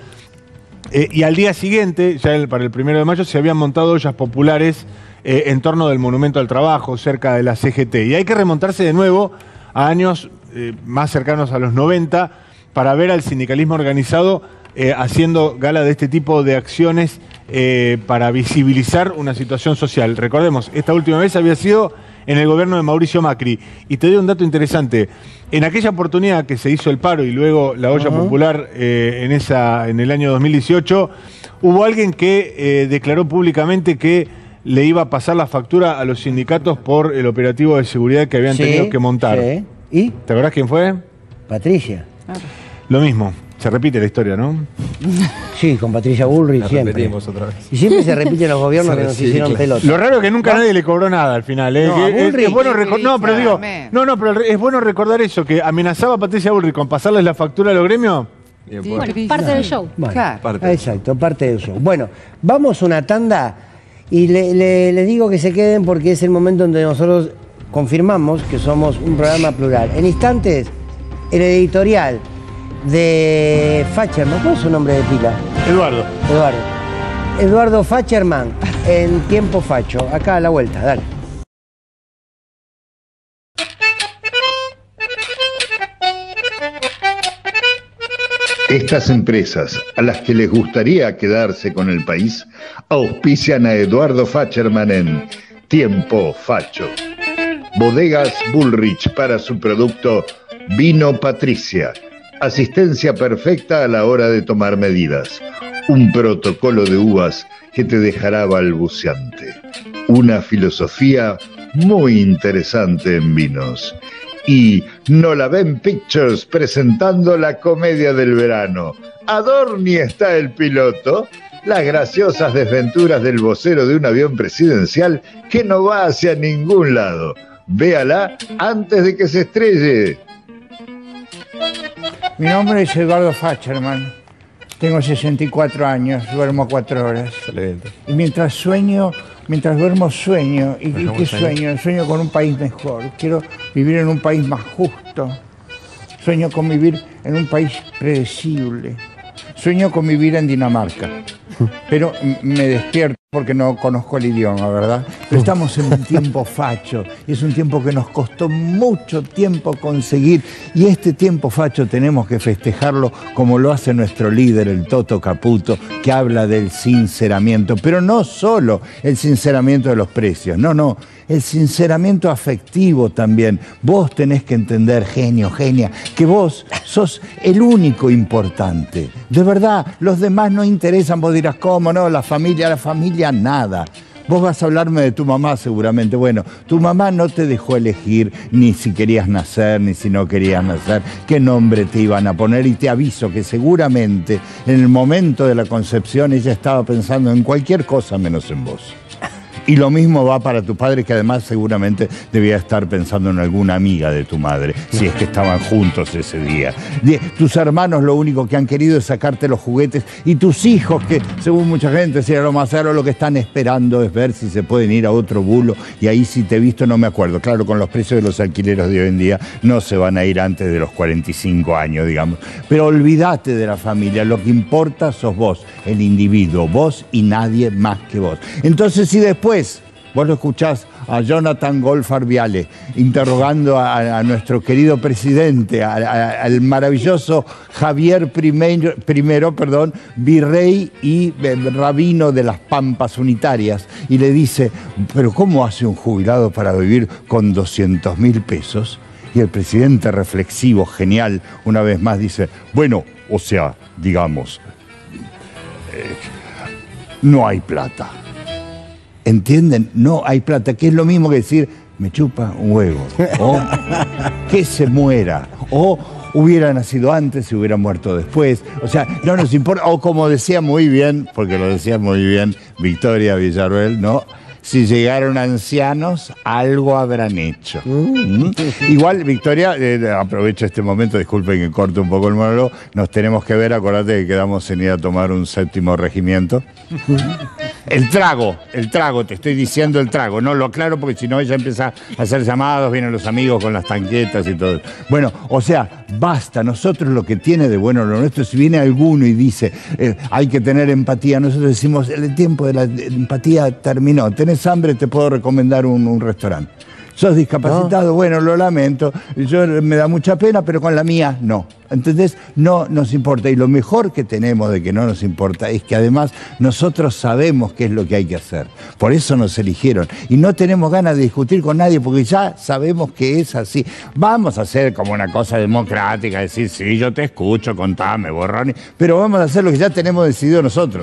S8: Eh, y al día siguiente, ya el, para el primero de mayo, se habían montado ollas populares eh, en torno del Monumento al Trabajo, cerca de la C G T. Y hay que remontarse de nuevo a años eh, más cercanos a los noventa para ver al sindicalismo organizado eh, haciendo gala de este tipo de acciones eh, para visibilizar una situación social. Recordemos, esta última vez había sido en el gobierno de Mauricio Macri. Y te doy un dato interesante. En aquella oportunidad que se hizo el paro y luego la olla uh-huh. popular eh, en, esa, en el año dos mil dieciocho, hubo alguien que eh, declaró públicamente que le iba a pasar la factura a los sindicatos por el operativo de seguridad que habían sí, tenido que montar.
S1: Sí. ¿Y?
S8: ¿Te acordás quién fue?
S1: Patricia.
S8: Lo mismo. Se repite la historia, ¿no?
S1: Sí, con Patricia Bullrich
S9: La
S1: siempre.
S9: repetimos otra vez.
S1: Y siempre se repiten los gobiernos
S9: Se
S1: que nos
S9: recicla.
S1: hicieron pelota.
S8: Lo raro es que nunca
S1: ¿No?
S8: nadie le cobró nada al final. ¿eh?
S1: No,
S8: Que
S1: a
S8: es,
S1: Bullrich.
S8: es bueno recor- no, pero digo,
S10: Claramente.
S8: no, no, pero es bueno recordar eso, que amenazaba a Patricia Bullrich con pasarles la factura a los gremios.
S9: Bien,
S10: Sí,
S9: bueno.
S7: Bueno, parte del show.
S1: Bueno,
S10: Claro.
S9: Parte.
S1: exacto, parte del show. Bueno, vamos a una tanda y le- le- les digo que se queden porque es el momento donde nosotros confirmamos que somos un programa plural. En instantes, el editorial de Facherman, ¿cuál es su nombre de pila?
S8: Eduardo.
S1: Eduardo. Eduardo Facherman, en Tiempo Facho. Acá a la vuelta, dale.
S13: Estas empresas, a las que les gustaría quedarse con el país, auspician a Eduardo Facherman en Tiempo Facho. Bodegas Bullrich para su producto Vino Patricia. Asistencia perfecta a la hora de tomar medidas. Un protocolo de uvas que te dejará balbuceante. Una filosofía muy interesante en vinos. Y Nolaven Pictures presentando la comedia del verano. Adorni está el piloto. Las graciosas desventuras del vocero de un avión presidencial que no va hacia ningún lado. Véala antes de que se estrelle.
S6: Mi nombre es Eduardo Facherman. Tengo sesenta y cuatro años, duermo cuatro horas.
S9: Excelente.
S6: Y mientras sueño, mientras duermo sueño. ¿Y, y
S9: Dejamos
S6: qué
S9: ahí.
S6: sueño? Sueño con un país mejor. Quiero vivir en un país más justo. Sueño con vivir en un país predecible. Sueño con vivir en Dinamarca. Pero m- me despierto porque no conozco el idioma, ¿verdad? Pero estamos en un tiempo facho. Y es un tiempo que nos costó mucho tiempo conseguir. Y este tiempo facho tenemos que festejarlo como lo hace nuestro líder, el Toto Caputo, que habla del sinceramiento. Pero no solo el sinceramiento de los precios, no, no. El sinceramiento afectivo también. Vos tenés que entender, genio, genia, que vos sos el único importante. De verdad, los demás no interesan. Vos dirás, ¿cómo no? La familia, la familia, nada. Vos vas a hablarme de tu mamá seguramente. Bueno, tu mamá no te dejó elegir ni si querías nacer, ni si no querías nacer, qué nombre te iban a poner. Y te aviso que seguramente en el momento de la concepción ella estaba pensando en cualquier cosa menos en vos. Y lo mismo va para tu padre, que además seguramente debía estar pensando en alguna amiga de tu madre, si es que estaban juntos ese día. De- tus hermanos lo único que han querido es sacarte los juguetes, y tus hijos, que según mucha gente, si era lo más caro, lo que están esperando es ver si se pueden ir a otro bulo, y ahí si te he visto no me acuerdo. Claro, con los precios de los alquileres de hoy en día no se van a ir antes de los cuarenta y cinco años, digamos. Pero olvídate de la familia, lo que importa sos vos, el individuo, vos y nadie más que vos. Entonces, si después vos lo escuchás a Jonathan Goldfarb Viale interrogando a, a nuestro querido presidente, a- a- al maravilloso Javier primero, primero, perdón, virrey y eh, rabino de las Pampas Unitarias, y le dice, pero ¿cómo hace un jubilado para vivir con doscientos mil pesos? Y el presidente reflexivo, genial, una vez más dice, bueno, o sea, digamos, eh, no hay plata. ¿Entienden? No hay plata, que es lo mismo que decir, me chupa un huevo, o que se muera, o hubiera nacido antes y hubiera muerto después. O sea, no nos importa, o como decía muy bien, porque lo decía muy bien Victoria Villarruel, ¿no? Si llegaron ancianos, algo habrán hecho. ¿Mm? Igual, Victoria, eh, aprovecho este momento, disculpen que corte un poco el monólogo, nos tenemos que ver, acordate que quedamos en ir a tomar un séptimo regimiento. El trago, el trago, te estoy diciendo el trago, no lo aclaro porque si no ella empieza a hacer llamados, vienen los amigos con las tanquetas y todo. Bueno, o sea, basta, nosotros lo que tiene de bueno lo nuestro, si viene alguno y dice eh, hay que tener empatía, nosotros decimos el tiempo de la empatía terminó, tenés hambre, te puedo recomendar un, un restaurante. ¿Sos discapacitado? No. Bueno, lo lamento, yo me da mucha pena, pero con la mía no. ¿Entendés? No nos importa. Y lo mejor que tenemos de que no nos importa es que además nosotros sabemos qué es lo que hay que hacer. Por eso nos eligieron. Y no tenemos ganas de discutir con nadie porque ya sabemos que es así. Vamos a hacer como una cosa democrática, decir, sí, yo te escucho, contame, borrón. Pero vamos a hacer lo que ya tenemos decidido nosotros.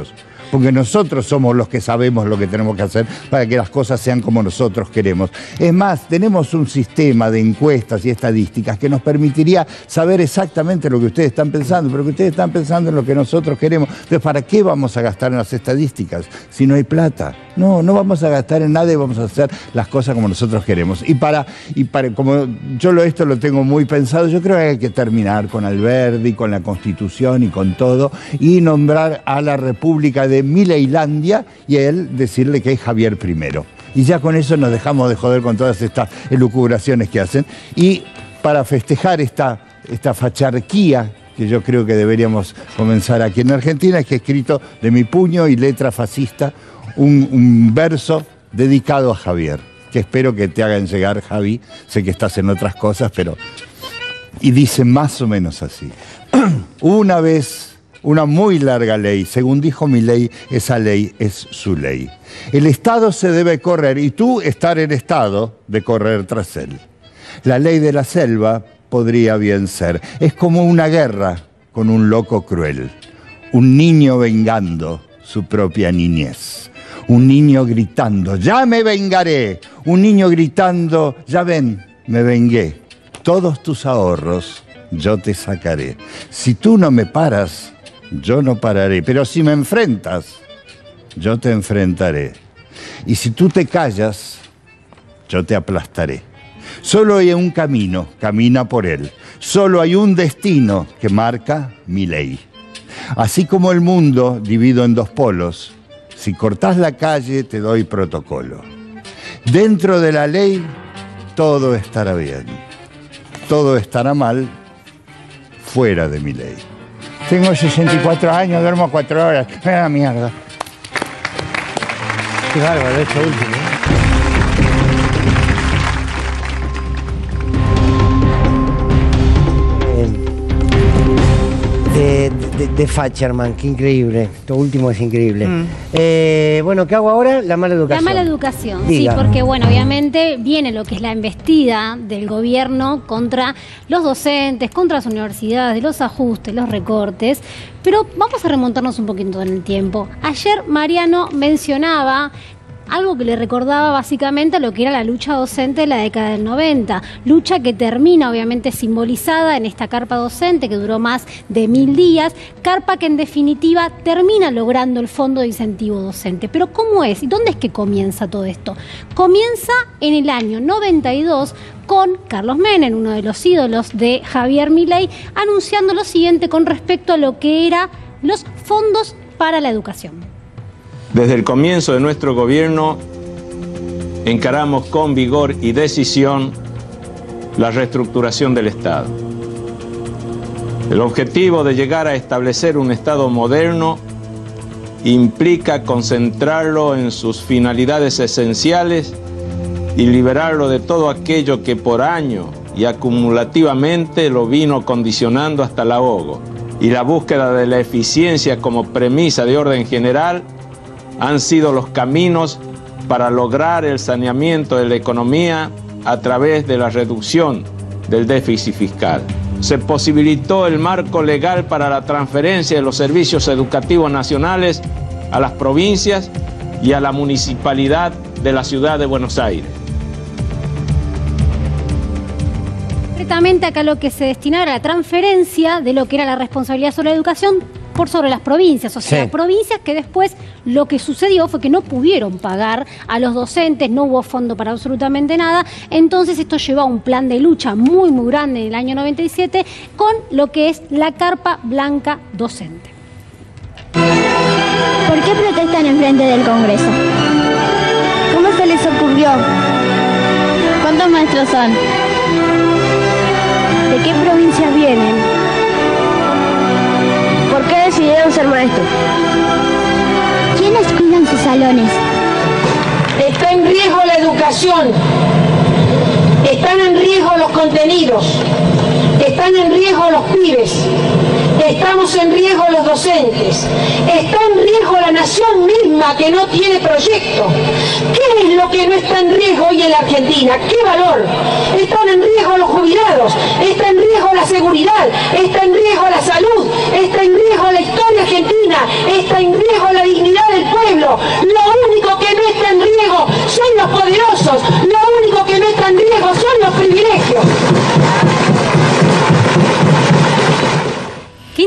S6: porque nosotros somos los que sabemos lo que tenemos que hacer para que las cosas sean como nosotros queremos. Es más, tenemos un sistema de encuestas y estadísticas que nos permitiría saber exactamente lo que ustedes están pensando, pero que ustedes están pensando en lo que nosotros queremos. Entonces, ¿para qué vamos a gastar en las estadísticas si no hay plata? No, no vamos a gastar en nada y vamos a hacer las cosas como nosotros queremos. Y para, y para como yo lo, esto lo tengo muy pensado, yo creo que hay que terminar con Alberdi, con la Constitución y con todo, y nombrar a la República de Mileilandia y a él decirle que es Javier primero. Y ya con eso nos dejamos de joder con todas estas elucubraciones que hacen. Y para festejar esta, esta facharquía que yo creo que deberíamos comenzar aquí en Argentina, es que he escrito de mi puño y letra fascista un, un verso dedicado a Javier, que espero que te hagan llegar, Javi. Sé que estás en otras cosas, pero... Y dice más o menos así. Una vez, una muy larga ley, según dijo Milei, esa ley es su ley. El Estado se debe correr y tú estar en estado de correr tras él. La ley de la selva podría bien ser. Es como una guerra con un loco cruel. Un niño vengando su propia niñez. Un niño gritando, ¡ya me vengaré! Un niño gritando, ¡ya ven, me vengué! Todos tus ahorros yo te sacaré. Si tú no me paras, yo no pararé. Pero si me enfrentas, yo te enfrentaré. Y si tú te callas, yo te aplastaré. Solo hay un camino, camina por él. Solo hay un destino que marca mi ley. Así como el mundo divido en dos polos, si cortás la calle te doy protocolo. Dentro de la ley todo estará bien. Todo estará mal fuera de mi ley. Tengo sesenta y cuatro años, duermo cuatro horas. Me da mierda.
S1: Qué bárbaro esto último, ¿eh? De, de, de Facherman, qué increíble. Esto último es increíble. Mm. Eh, bueno, ¿qué hago ahora? La mala educación.
S7: La mala educación,
S1: Diga.
S7: sí, porque bueno, obviamente viene lo que es la embestida del gobierno contra los docentes, contra las universidades, los ajustes, los recortes. Pero vamos a remontarnos un poquito en el tiempo. Ayer Mariano mencionaba algo que le recordaba básicamente a lo que era la lucha docente de la década del noventa, lucha que termina obviamente simbolizada en esta carpa docente que duró más de mil días, carpa que en definitiva termina logrando el fondo de incentivo docente. Pero ¿cómo es? ¿Y dónde es que comienza todo esto? Comienza en el año noventa y dos con Carlos Menem, uno de los ídolos de Javier Milei, anunciando lo siguiente con respecto a lo que eran los fondos para la educación.
S14: Desde el comienzo de nuestro gobierno encaramos con vigor y decisión la reestructuración del Estado. El objetivo de llegar a establecer un Estado moderno implica concentrarlo en sus finalidades esenciales y liberarlo de todo aquello que por año y acumulativamente lo vino condicionando hasta el ahogo. Y la búsqueda de la eficiencia como premisa de orden general han sido los caminos para lograr el saneamiento de la economía a través de la reducción del déficit fiscal. Se posibilitó el marco legal para la transferencia de los servicios educativos nacionales a las provincias y a la municipalidad de la ciudad de Buenos Aires.
S7: Concretamente acá lo que se destinaba era la transferencia de lo que era la responsabilidad sobre la educación por sobre las provincias, o sea, sí. provincias que después lo que sucedió fue que no pudieron pagar a los docentes, no hubo fondo para absolutamente nada, entonces esto llevó a un plan de lucha muy muy grande en el año noventa y siete con lo que es la Carpa Blanca Docente.
S15: ¿Por qué protestan enfrente del Congreso? ¿Cómo se les ocurrió? ¿Cuántos maestros son? ¿De qué provincias vienen? ¿Por qué decidieron ser maestros? ¿Quiénes cuidan sus salones?
S16: Está en riesgo la educación, están en riesgo los contenidos, están en riesgo los pibes, estamos en riesgo los docentes, está en riesgo la nación misma que no tiene proyecto. ¿Qué es lo que no está en riesgo hoy en la Argentina? ¿Qué valor? Están en riesgo los jubilados, está en riesgo la seguridad, está en riesgo la salud, está en riesgo la historia argentina, está en riesgo la dignidad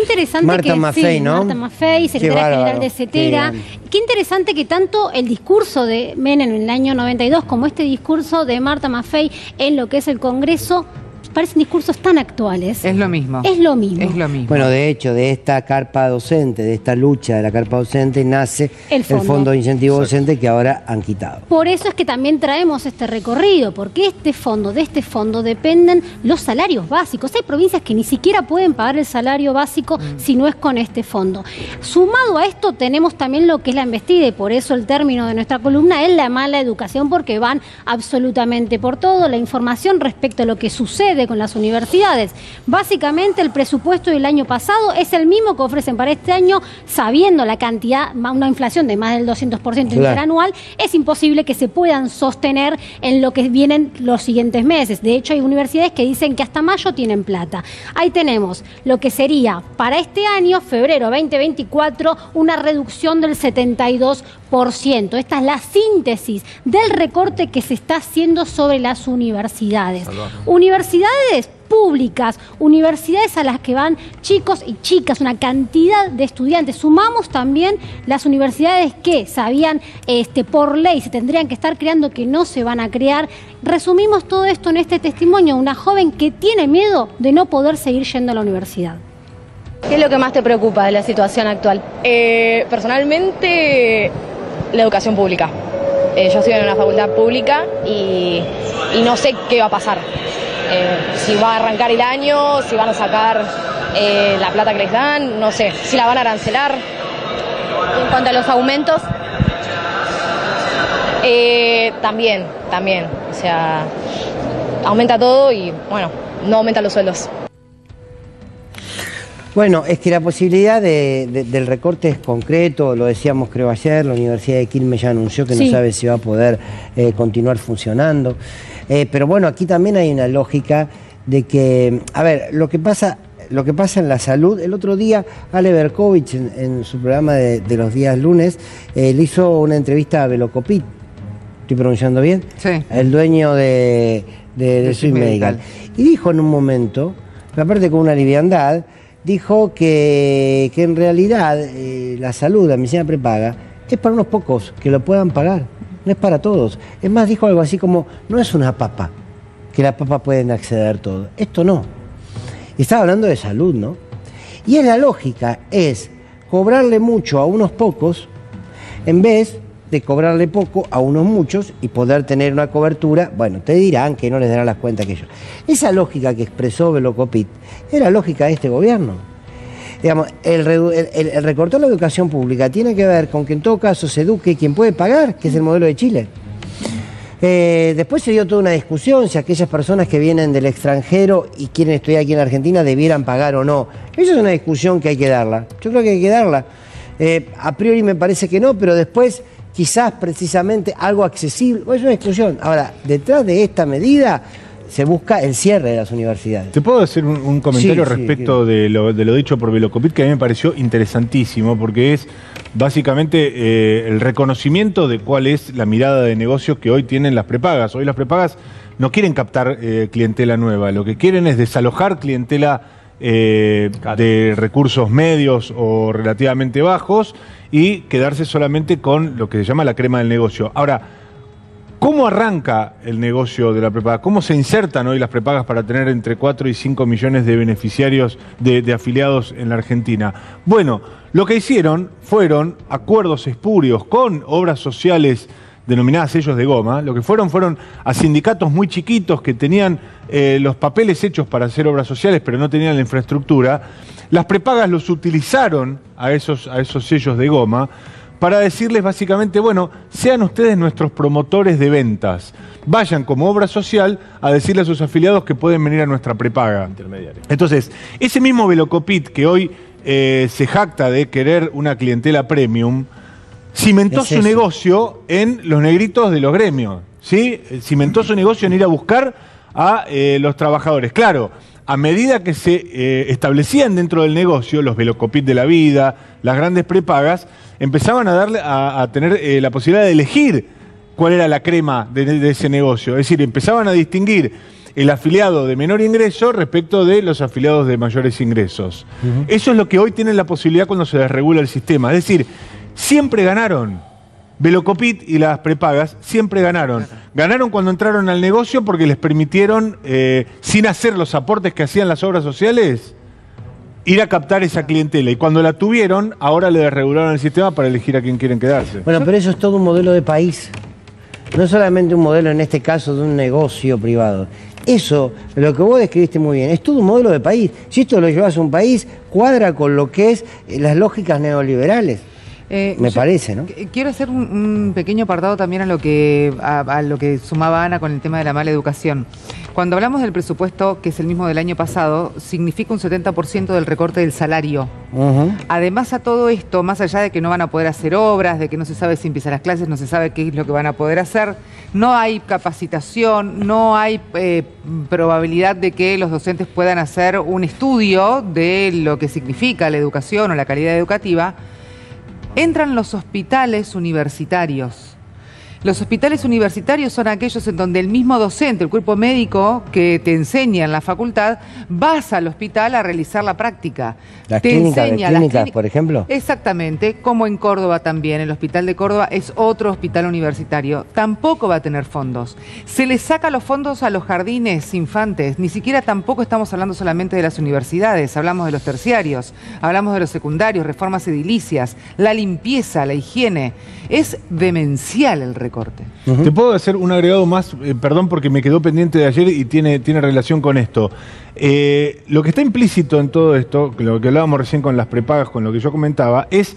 S7: interesante
S1: Marta
S7: que
S1: Maffei,
S7: sí,
S1: ¿no?
S7: Marta Maffei, secretaria
S1: Qué
S7: general
S1: bárbaro.
S7: de CETERA.
S1: Sí.
S7: Qué interesante que tanto el discurso de Menem en el año noventa y dos como este discurso de Marta Maffei en lo que es el Congreso parecen discursos tan actuales.
S10: Es lo mismo.
S7: Es lo mismo.
S10: Es lo mismo.
S1: Bueno, de hecho, de esta carpa docente, de esta lucha de la carpa docente, nace
S7: El fondo.
S1: Fondo de Incentivo Docente que ahora han quitado.
S7: Por eso es que también traemos este recorrido, porque este fondo, de este fondo dependen los salarios básicos. Hay provincias que ni siquiera pueden pagar el salario básico mm. si no es con este fondo. Sumado a esto tenemos también lo que es la embestida, y por eso el término de nuestra columna es la mala educación, porque van absolutamente por todo. La información respecto a lo que sucede con las universidades. Básicamente el presupuesto del año pasado es el mismo que ofrecen para este año, sabiendo la cantidad, una inflación de más del doscientos por ciento
S1: Claro.
S7: interanual, es imposible que se puedan sostener en lo que vienen los siguientes meses. De hecho, hay universidades que dicen que hasta mayo tienen plata. Ahí tenemos lo que sería para este año, febrero veinte veinticuatro, una reducción del setenta y dos por ciento. Esta es la síntesis del recorte que se está haciendo sobre las universidades. Universidades públicas, universidades a las que van chicos y chicas, una cantidad de estudiantes. Sumamos también las universidades que sabían este, por ley se tendrían que estar creando, que no se van a crear. Resumimos todo esto en este testimonio, una joven que tiene miedo de no poder seguir yendo a la universidad.
S17: ¿Qué es lo que más te preocupa de la situación actual?
S18: Eh, personalmente, la educación pública. Eh, yo estoy en una facultad pública y, y no sé qué va a pasar. Eh, si va a arrancar el año, si van a sacar eh, la plata que les dan, no sé, si la van a arancelar.
S17: En cuanto a los aumentos,
S18: Eh, también, también. O sea, aumenta todo y, bueno, no aumentan los sueldos.
S1: Bueno, es que la posibilidad de, de, del recorte es concreto, lo decíamos creo ayer, la Universidad de Quilmes ya anunció que
S7: Sí.
S1: no sabe si va a poder eh, continuar funcionando. Eh, pero bueno, aquí también hay una lógica de que, a ver, lo que pasa, lo que pasa en la salud, el otro día Ale Berkovich en, en su programa de, de los días lunes eh, le hizo una entrevista a Velocopit, ¿estoy pronunciando bien?
S10: Sí.
S1: El dueño de, de, de,
S10: De
S1: Swiss
S10: Swiss
S1: Medical.
S10: Medical.
S1: Y dijo en un momento, pero aparte con una liviandad, dijo que, que en realidad eh, la salud, la medicina prepaga, es para unos pocos que lo puedan pagar, no es para todos. Es más, dijo algo así como, no es una papa, que la papa pueden acceder todos. Esto no. Y estaba hablando de salud, ¿no? Y es la lógica, es cobrarle mucho a unos pocos en vez de cobrarle poco a unos muchos y poder tener una cobertura. Bueno, te dirán que no les darán las cuentas que ellos. Esa lógica que expresó Velocopit es la lógica de este gobierno. Digamos, el, redu- el, el, el recortar la educación pública tiene que ver con que en todo caso se eduque quien puede pagar, que es el modelo de Chile. Eh, después se dio toda una discusión si aquellas personas que vienen del extranjero y quieren estudiar aquí en la Argentina debieran pagar o no. Esa es una discusión que hay que darla. Yo creo que hay que darla. Eh, a priori me parece que no, pero después quizás precisamente algo accesible. Es una discusión. Ahora, detrás de esta medida se busca el cierre de las universidades.
S8: ¿Te puedo hacer un, un comentario
S1: Sí, sí,
S8: respecto de, lo, de lo dicho por Velocopit, que a mí me pareció interesantísimo, porque es básicamente eh, el reconocimiento de cuál es la mirada de negocio que hoy tienen las prepagas? Hoy las prepagas no quieren captar eh, clientela nueva, lo que quieren es desalojar clientela eh, de recursos medios o relativamente bajos y quedarse solamente con lo que se llama la crema del negocio. Ahora, ¿cómo arranca el negocio de la prepaga? ¿Cómo se insertan hoy las prepagas para tener entre cuatro y cinco millones de beneficiarios, de, de afiliados en la Argentina? Bueno, lo que hicieron fueron acuerdos espurios con obras sociales denominadas sellos de goma. Lo que fueron fueron a sindicatos muy chiquitos que tenían eh, los papeles hechos para hacer obras sociales, pero no tenían la infraestructura. Las prepagas los utilizaron a esos, a esos sellos de goma para decirles básicamente, bueno, sean ustedes nuestros promotores de ventas. Vayan como obra social a decirle a sus afiliados que pueden venir a nuestra prepaga. Entonces, ese mismo Velocopit que hoy eh, se jacta de querer una clientela premium, cimentó
S1: Es
S8: su
S1: eso.
S8: negocio en los negritos de los gremios, ¿sí? Cimentó su negocio en ir a buscar a eh, los trabajadores. Claro, a medida que se eh, establecían dentro del negocio, los Velocopit de la vida, las grandes prepagas, empezaban a darle a, a tener eh, la posibilidad de elegir cuál era la crema de, de ese negocio. Es decir, empezaban a distinguir el afiliado de menor ingreso respecto de los afiliados de mayores ingresos. Uh-huh. Eso es lo que hoy tienen la posibilidad cuando se desregula el sistema. Es decir, siempre ganaron. Velocopit y las prepagas siempre ganaron. Ganaron cuando entraron al negocio porque les permitieron, eh, sin hacer los aportes que hacían las obras sociales, ir a captar esa clientela. Y cuando la tuvieron, ahora le desregularon el sistema para elegir a quién quieren quedarse.
S1: Bueno, pero eso es todo un modelo de país. No solamente un modelo, en este caso, de un negocio privado. Eso, lo que vos describiste muy bien, es todo un modelo de país. Si esto lo llevas a un país, cuadra con lo que es las lógicas neoliberales. Eh, Me parece, ¿no?
S10: Quiero hacer un, un pequeño apartado también a lo que a, a lo que sumaba Ana con el tema de la mala educación. Cuando hablamos del presupuesto, que es el mismo del año pasado, significa un setenta por ciento del recorte del salario. Uh-huh. Además a todo esto, más allá de que no van a poder hacer obras, de que no se sabe si empiezan las clases, no se sabe qué es lo que van a poder hacer, no hay capacitación, no hay eh, probabilidad de que los docentes puedan hacer un estudio de lo que significa la educación o la calidad educativa. Entran los hospitales universitarios. Los hospitales universitarios son aquellos en donde el mismo docente, el cuerpo médico que te enseña en la facultad, vas al hospital a realizar la práctica.
S1: Las
S10: te
S1: clínicas,
S10: enseña
S1: las clínicas, por ejemplo. Exactamente,
S10: como en Córdoba también. El hospital de Córdoba es otro hospital universitario. Tampoco va a tener fondos. Se le saca los fondos a los jardines infantes. Ni siquiera tampoco estamos hablando solamente de las universidades. Hablamos de los terciarios, hablamos de los secundarios, reformas edilicias, la limpieza, la higiene. Es demencial el recorte. Corte.
S8: Uh-huh. Te puedo hacer un agregado más, eh, perdón porque me quedó pendiente de ayer y tiene, tiene relación con esto. Eh, lo que está implícito en todo esto, lo que hablábamos recién con las prepagas, con lo que yo comentaba, es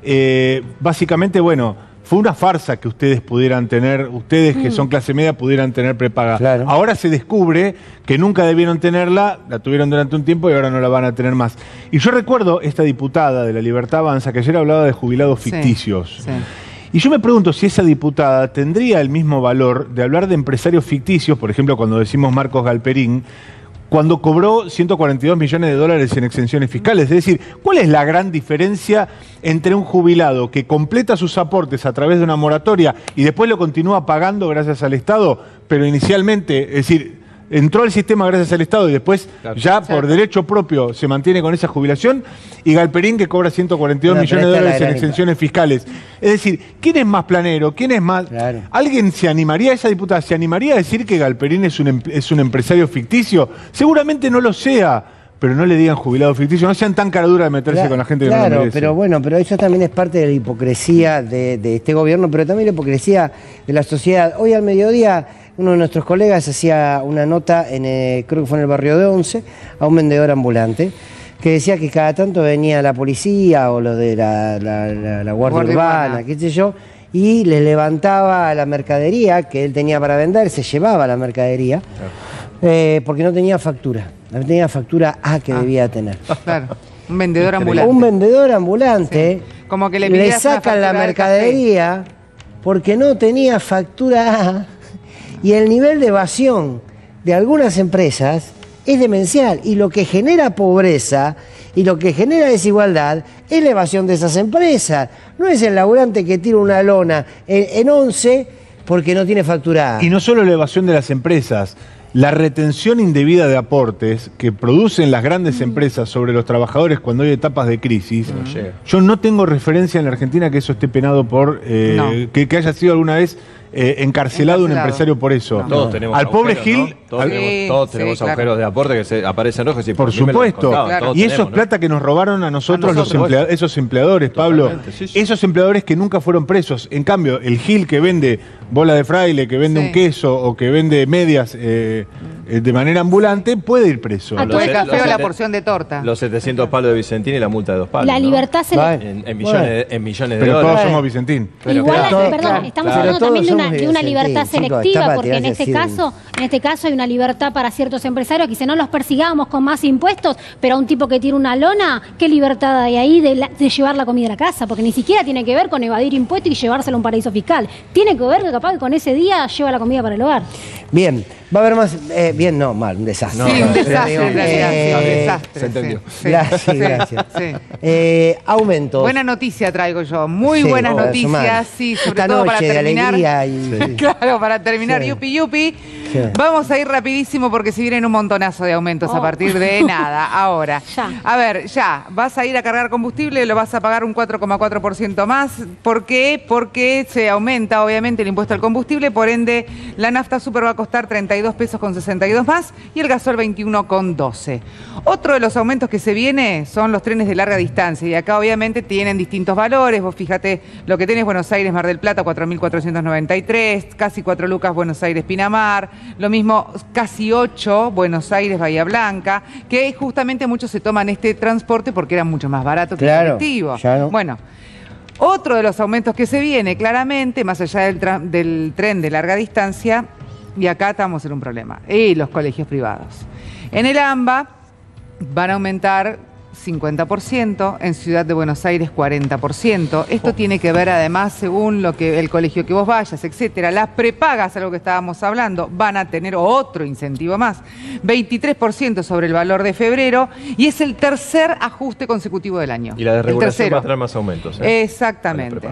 S8: eh, básicamente, bueno, fue una farsa que ustedes pudieran tener, ustedes que son clase media pudieran tener prepaga. Claro. Ahora se descubre que nunca debieron tenerla, la tuvieron durante un tiempo y ahora no la van a tener más. Y yo recuerdo esta diputada de La Libertad Avanza que ayer hablaba de jubilados ficticios. Sí, sí. Y yo me pregunto si esa diputada tendría el mismo valor de hablar de empresarios ficticios, por ejemplo, cuando decimos Marcos Galperín, cuando cobró ciento cuarenta y dos millones de dólares en exenciones fiscales. Es decir, ¿cuál es la gran diferencia entre un jubilado que completa sus aportes a través de una moratoria y después lo continúa pagando gracias al Estado, pero inicialmente, es decir, entró al sistema gracias al Estado y después claro, ya por derecho propio se mantiene con esa jubilación, y Galperín que cobra ciento cuarenta y dos millones de dólares en exenciones fiscales? Es decir, ¿quién es más planero? ¿Quién es más...? Claro. ¿Alguien se animaría, esa diputada, se animaría a decir que Galperín es un, es un empresario ficticio? Seguramente no lo sea, pero no le digan jubilado ficticio, no sean tan caradura de meterse claro, con la gente que claro, no lo merece.
S1: Pero bueno, pero eso también es parte de la hipocresía de, de este gobierno, pero también la hipocresía de la sociedad. Hoy al mediodía uno de nuestros colegas hacía una nota, en el, creo que fue en el barrio de Once, a un vendedor ambulante, que decía que cada tanto venía la policía o los de la, la, la, la Guardia, Guardia Urbana, Urbana, qué sé yo, y le levantaba la mercadería que él tenía para vender, se llevaba la mercadería, claro. eh, porque no tenía factura, no tenía factura A que ah. debía tener.
S10: Claro, un vendedor ambulante.
S1: Un vendedor ambulante,
S10: sí. Como que le,
S1: le sacan la mercadería porque no tenía factura A. Y el nivel de evasión de algunas empresas es demencial. Y lo que genera pobreza y lo que genera desigualdad es la evasión de esas empresas. No es el laburante que tira una lona en, en once porque no tiene factura.
S8: Y no solo la evasión de las empresas, la retención indebida de aportes que producen las grandes empresas sobre los trabajadores cuando hay etapas de crisis. No Yo no tengo referencia en la Argentina que eso esté penado por... Eh, no. que, que haya sido alguna vez... Eh, encarcelado, encarcelado un empresario por eso.
S9: No. Todos tenemos
S8: al
S9: agujeros,
S8: pobre Gil,
S9: ¿no? Todos
S8: al...
S9: tenemos, todos tenemos sí, agujeros claro. de aporte que se aparecen rojos y
S8: por, por supuesto.
S9: Claro.
S8: Y eso es plata, ¿no? Que nos robaron a nosotros, a nosotros los emplea esos empleadores, Pablo. Sí, sí. Esos empleadores que nunca fueron presos. En cambio, el Gil que vende bola de fraile, que vende sí. un queso o que vende medias eh, de manera ambulante, puede ir preso.
S10: A todo el café o la porción de torta.
S9: Los setecientos palos de Vicentín y la multa de dos palos.
S7: La libertad
S9: ¿no?
S7: se
S9: le... en, en millones, bueno. de, en millones de
S8: pero
S9: dólares.
S8: Todos somos Vicentín.
S7: Pero Igual, pero todo, perdón, claro, estamos claro, hablando también de una, de una libertad selectiva, chicos, porque en este caso, en este caso hay una libertad para ciertos empresarios que dicen no los persigamos con más impuestos, pero a un tipo que tira una lona, ¿qué libertad hay ahí de, la, de llevar la comida a la casa? Porque ni siquiera tiene que ver con evadir impuestos y llevárselo a un paraíso fiscal. Tiene que ver que capaz que con ese día lleva la comida para el hogar.
S1: Bien, va a haber más... Eh, bien, no, mal, un desastre.
S10: No, sí, un desastre, en realidad,
S1: eh,
S10: sí, un desastre.
S9: Se entendió.
S1: Sí. Gracias, gracias. Sí. Eh, aumentos.
S10: Buena noticia traigo yo, muy sí, buenas oh, noticias, sí, sobre
S1: Esta
S10: todo
S1: noche
S10: para terminar.
S1: De alegría y...
S10: sí. Claro, para terminar, sí. yupi yupi.
S1: Sí.
S10: Vamos a ir rapidísimo porque si vienen un montonazo de aumentos
S7: Oh.
S10: a partir de nada, ahora.
S7: Ya.
S10: A ver, ya, vas a ir a cargar combustible, lo vas a pagar un cuatro coma cuatro por ciento más. ¿Por qué? Porque se aumenta obviamente el impuesto al combustible, por ende la nafta super va a costar treinta y dos pesos con sesenta y dos más y el gasol veintiuno con doce. Otro de los aumentos que se viene son los trenes de larga distancia y acá obviamente tienen distintos valores. Vos fíjate lo que tenés Buenos Aires, Mar del Plata, cuatro mil cuatrocientos noventa y tres, casi cuatro lucas Buenos Aires, Pinamar, lo mismo casi ocho Buenos Aires, Bahía Blanca, que justamente muchos se toman este transporte porque era mucho más barato que
S1: Claro,
S10: el colectivo.
S1: ya no.
S10: Bueno, otro de los aumentos que se viene claramente, más allá del, tra- del tren de larga distancia, y acá estamos en un problema, y los colegios privados. En el AMBA van a aumentar cincuenta por ciento, en Ciudad de Buenos Aires cuarenta por ciento. Esto tiene que ver además según lo que el colegio que vos vayas, etcétera. Las prepagas, algo que estábamos hablando, van a tener otro incentivo más, veintitrés por ciento sobre el valor de febrero y es el tercer ajuste consecutivo del año.
S9: Y la
S10: El
S9: desregulación
S10: tercero.
S9: va a traer más aumentos. ¿eh?
S10: Exactamente.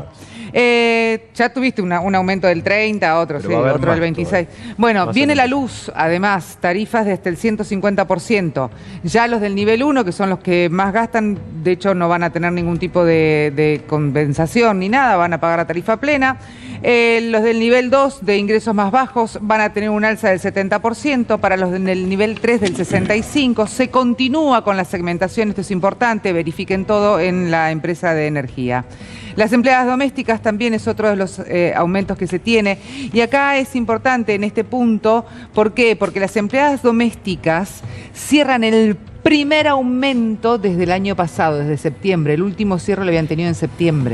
S10: Eh, ya tuviste una- un aumento del treinta, otro,
S9: Pero
S10: sí,
S9: va a haber
S10: otro
S9: más
S10: del veintiséis. Bueno,
S9: Más
S10: viene la
S9: aumentos.
S10: luz, además, tarifas de hasta el ciento cincuenta por ciento. Ya los del nivel uno, que son los que más gastan, de hecho no van a tener ningún tipo de, de compensación ni nada, van a pagar a tarifa plena. Eh, los del nivel dos, de ingresos más bajos, van a tener un alza del setenta por ciento. Para los del nivel tres, del sesenta y cinco por ciento. Se continúa con la segmentación, esto es importante, verifiquen todo en la empresa de energía. Las empleadas domésticas también es otro de los eh, aumentos que se tiene. Y acá es importante en este punto, ¿por qué? Porque las empleadas domésticas cierran el primer aumento desde el año pasado, desde septiembre. El último cierre lo habían tenido en septiembre.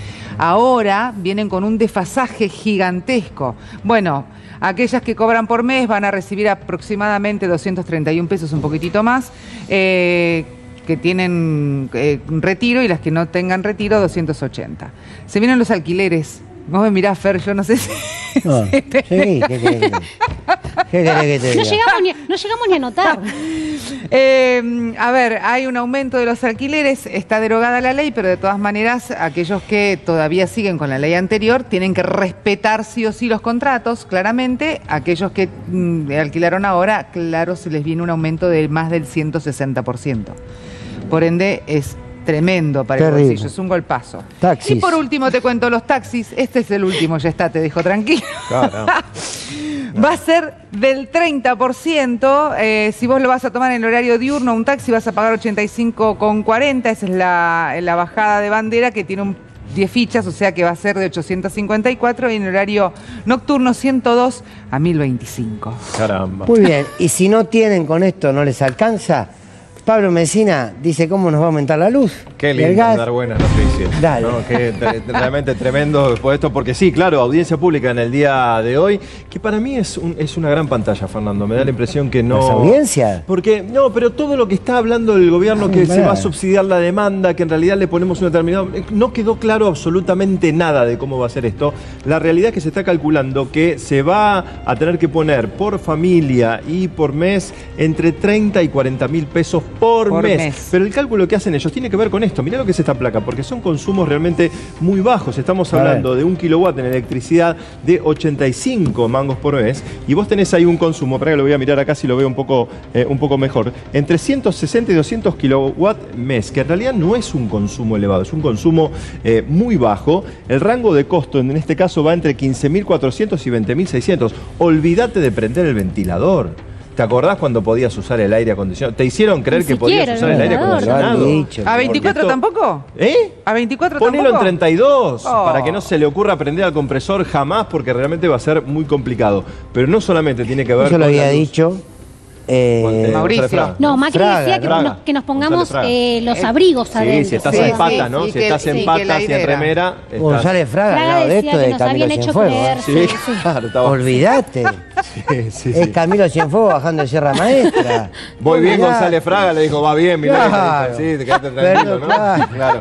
S10: Ahora vienen con un desfasaje gigantesco. Bueno, aquellas que cobran por mes van a recibir aproximadamente doscientos treinta y un pesos, un poquitito más, eh, que tienen eh, retiro, y las que no tengan retiro, doscientos ochenta. Se vienen los alquileres. Vos me mirás, Fer, yo no sé si...
S1: No, sí, ¿qué querés que- ¿Qué querés que te
S7: No
S1: diga?
S7: llegamos ni, no llegamos ni a notar.
S10: Eh, a ver, hay un aumento de los alquileres, está derogada la ley, pero de todas maneras aquellos que todavía siguen con la ley anterior tienen que respetar sí o sí los contratos, claramente. Aquellos que mm, alquilaron ahora, claro, se les viene un aumento de más del ciento sesenta por ciento. Por ende, es tremendo para
S1: Terrible.
S10: el bolsillo, es un golpazo.
S1: Taxis.
S10: Y por último te cuento los taxis, este es el último, ya está, te dejo tranquilo.
S9: Caramba.
S10: Va a ser del treinta por ciento. Eh, si vos lo vas a tomar en el horario diurno, un taxi vas a pagar ochenta y cinco con cuarenta. Esa es la, la bajada de bandera que tiene un diez fichas, o sea que va a ser de ochocientos cincuenta y cuatro. Y en el horario nocturno ciento dos a mil veinticinco.
S9: Caramba.
S1: Muy bien, y si no tienen con esto, no les alcanza, Pablo Messina dice cómo nos va a aumentar la luz.
S9: Qué
S1: y el
S9: lindo
S1: gas.
S9: dar buenas noticias.
S1: Dale.
S9: ¿no? Qué tre- realmente tremendo después de esto, porque sí, claro, audiencia pública en el día de hoy, que para mí es, un- es una gran pantalla, Fernando. Me da la impresión que no...
S1: ¿Las audiencias?
S9: Porque, no, pero todo lo que está hablando el gobierno, que
S1: Ah,
S9: se
S1: mirá.
S9: va a subsidiar la demanda, que en realidad le ponemos un determinado... No quedó claro absolutamente nada de cómo va a ser esto. La realidad es que se está calculando que se va a tener que poner por familia y por mes entre treinta y cuarenta mil pesos por,
S10: Por
S9: mes.
S10: mes.
S9: Pero el cálculo que hacen ellos tiene que ver con esto. Mirá lo que es esta placa, porque son consumos realmente muy bajos. Estamos
S1: A ver.
S9: hablando de un kilowatt en electricidad de ochenta y cinco mangos por mes. Y vos tenés ahí un consumo, para que lo voy a mirar acá si lo veo un poco, eh, un poco mejor, entre ciento sesenta y doscientos kilowatt mes, que en realidad no es un consumo elevado, es un consumo eh, muy bajo. El rango de costo en este caso va entre quince mil cuatrocientos y veinte mil seiscientos. Olvídate de prender el ventilador. ¿Te acordás cuando podías usar el aire acondicionado? ¿Te hicieron creer
S7: Ni
S9: que podías
S7: siquiera,
S9: usar el aire
S7: ventilador.
S9: acondicionado?
S1: Lo han dicho.
S10: ¿A veinticuatro
S9: Porque esto-
S10: tampoco?
S9: ¿Eh?
S10: ¿A veinticuatro
S9: Ponelo
S10: tampoco?
S9: en treinta y dos,
S10: Oh.
S9: para que no se le ocurra prender al compresor jamás, porque realmente va a ser muy complicado. Pero no solamente tiene que ver
S1: Eso lo
S9: con
S1: había
S9: la luz.
S1: dicho. eh,
S9: Gonzalo
S10: Mauricio.
S9: Fraga.
S7: No, Macri
S1: Fraga,
S7: decía que,
S9: Fraga.
S7: nos, que nos pongamos
S9: González Fraga.
S7: eh, los abrigos
S9: Sí,
S7: adentro.
S9: si estás
S10: Sí,
S9: en
S10: sí,
S9: pata, ¿no?
S10: sí,
S9: si
S10: que-
S9: estás en
S10: sí, que
S9: patas
S10: la
S9: y en
S10: idea era-
S9: remera, estás...
S1: González Fraga, al
S7: Fraga
S1: lado de
S7: decía
S1: esto
S7: que
S1: de
S7: nos
S1: Camilo
S7: habían hecho
S1: Cienfuegos.
S7: creer.
S1: ¿eh?
S9: Sí,
S7: Sí, sí.
S9: claro, estaba-
S1: Olvídate.
S9: Sí, sí,
S1: Es
S9: sí.
S1: Camilo Cienfuegos bajando de Sierra Maestra.
S9: Voy bien,
S1: Olvidate.
S9: González Fraga, le dijo, va bien, mi
S1: Claro.
S9: Sí, te quedaste tranquilo,
S1: Pero,
S9: ¿no?
S1: claro.
S9: Claro.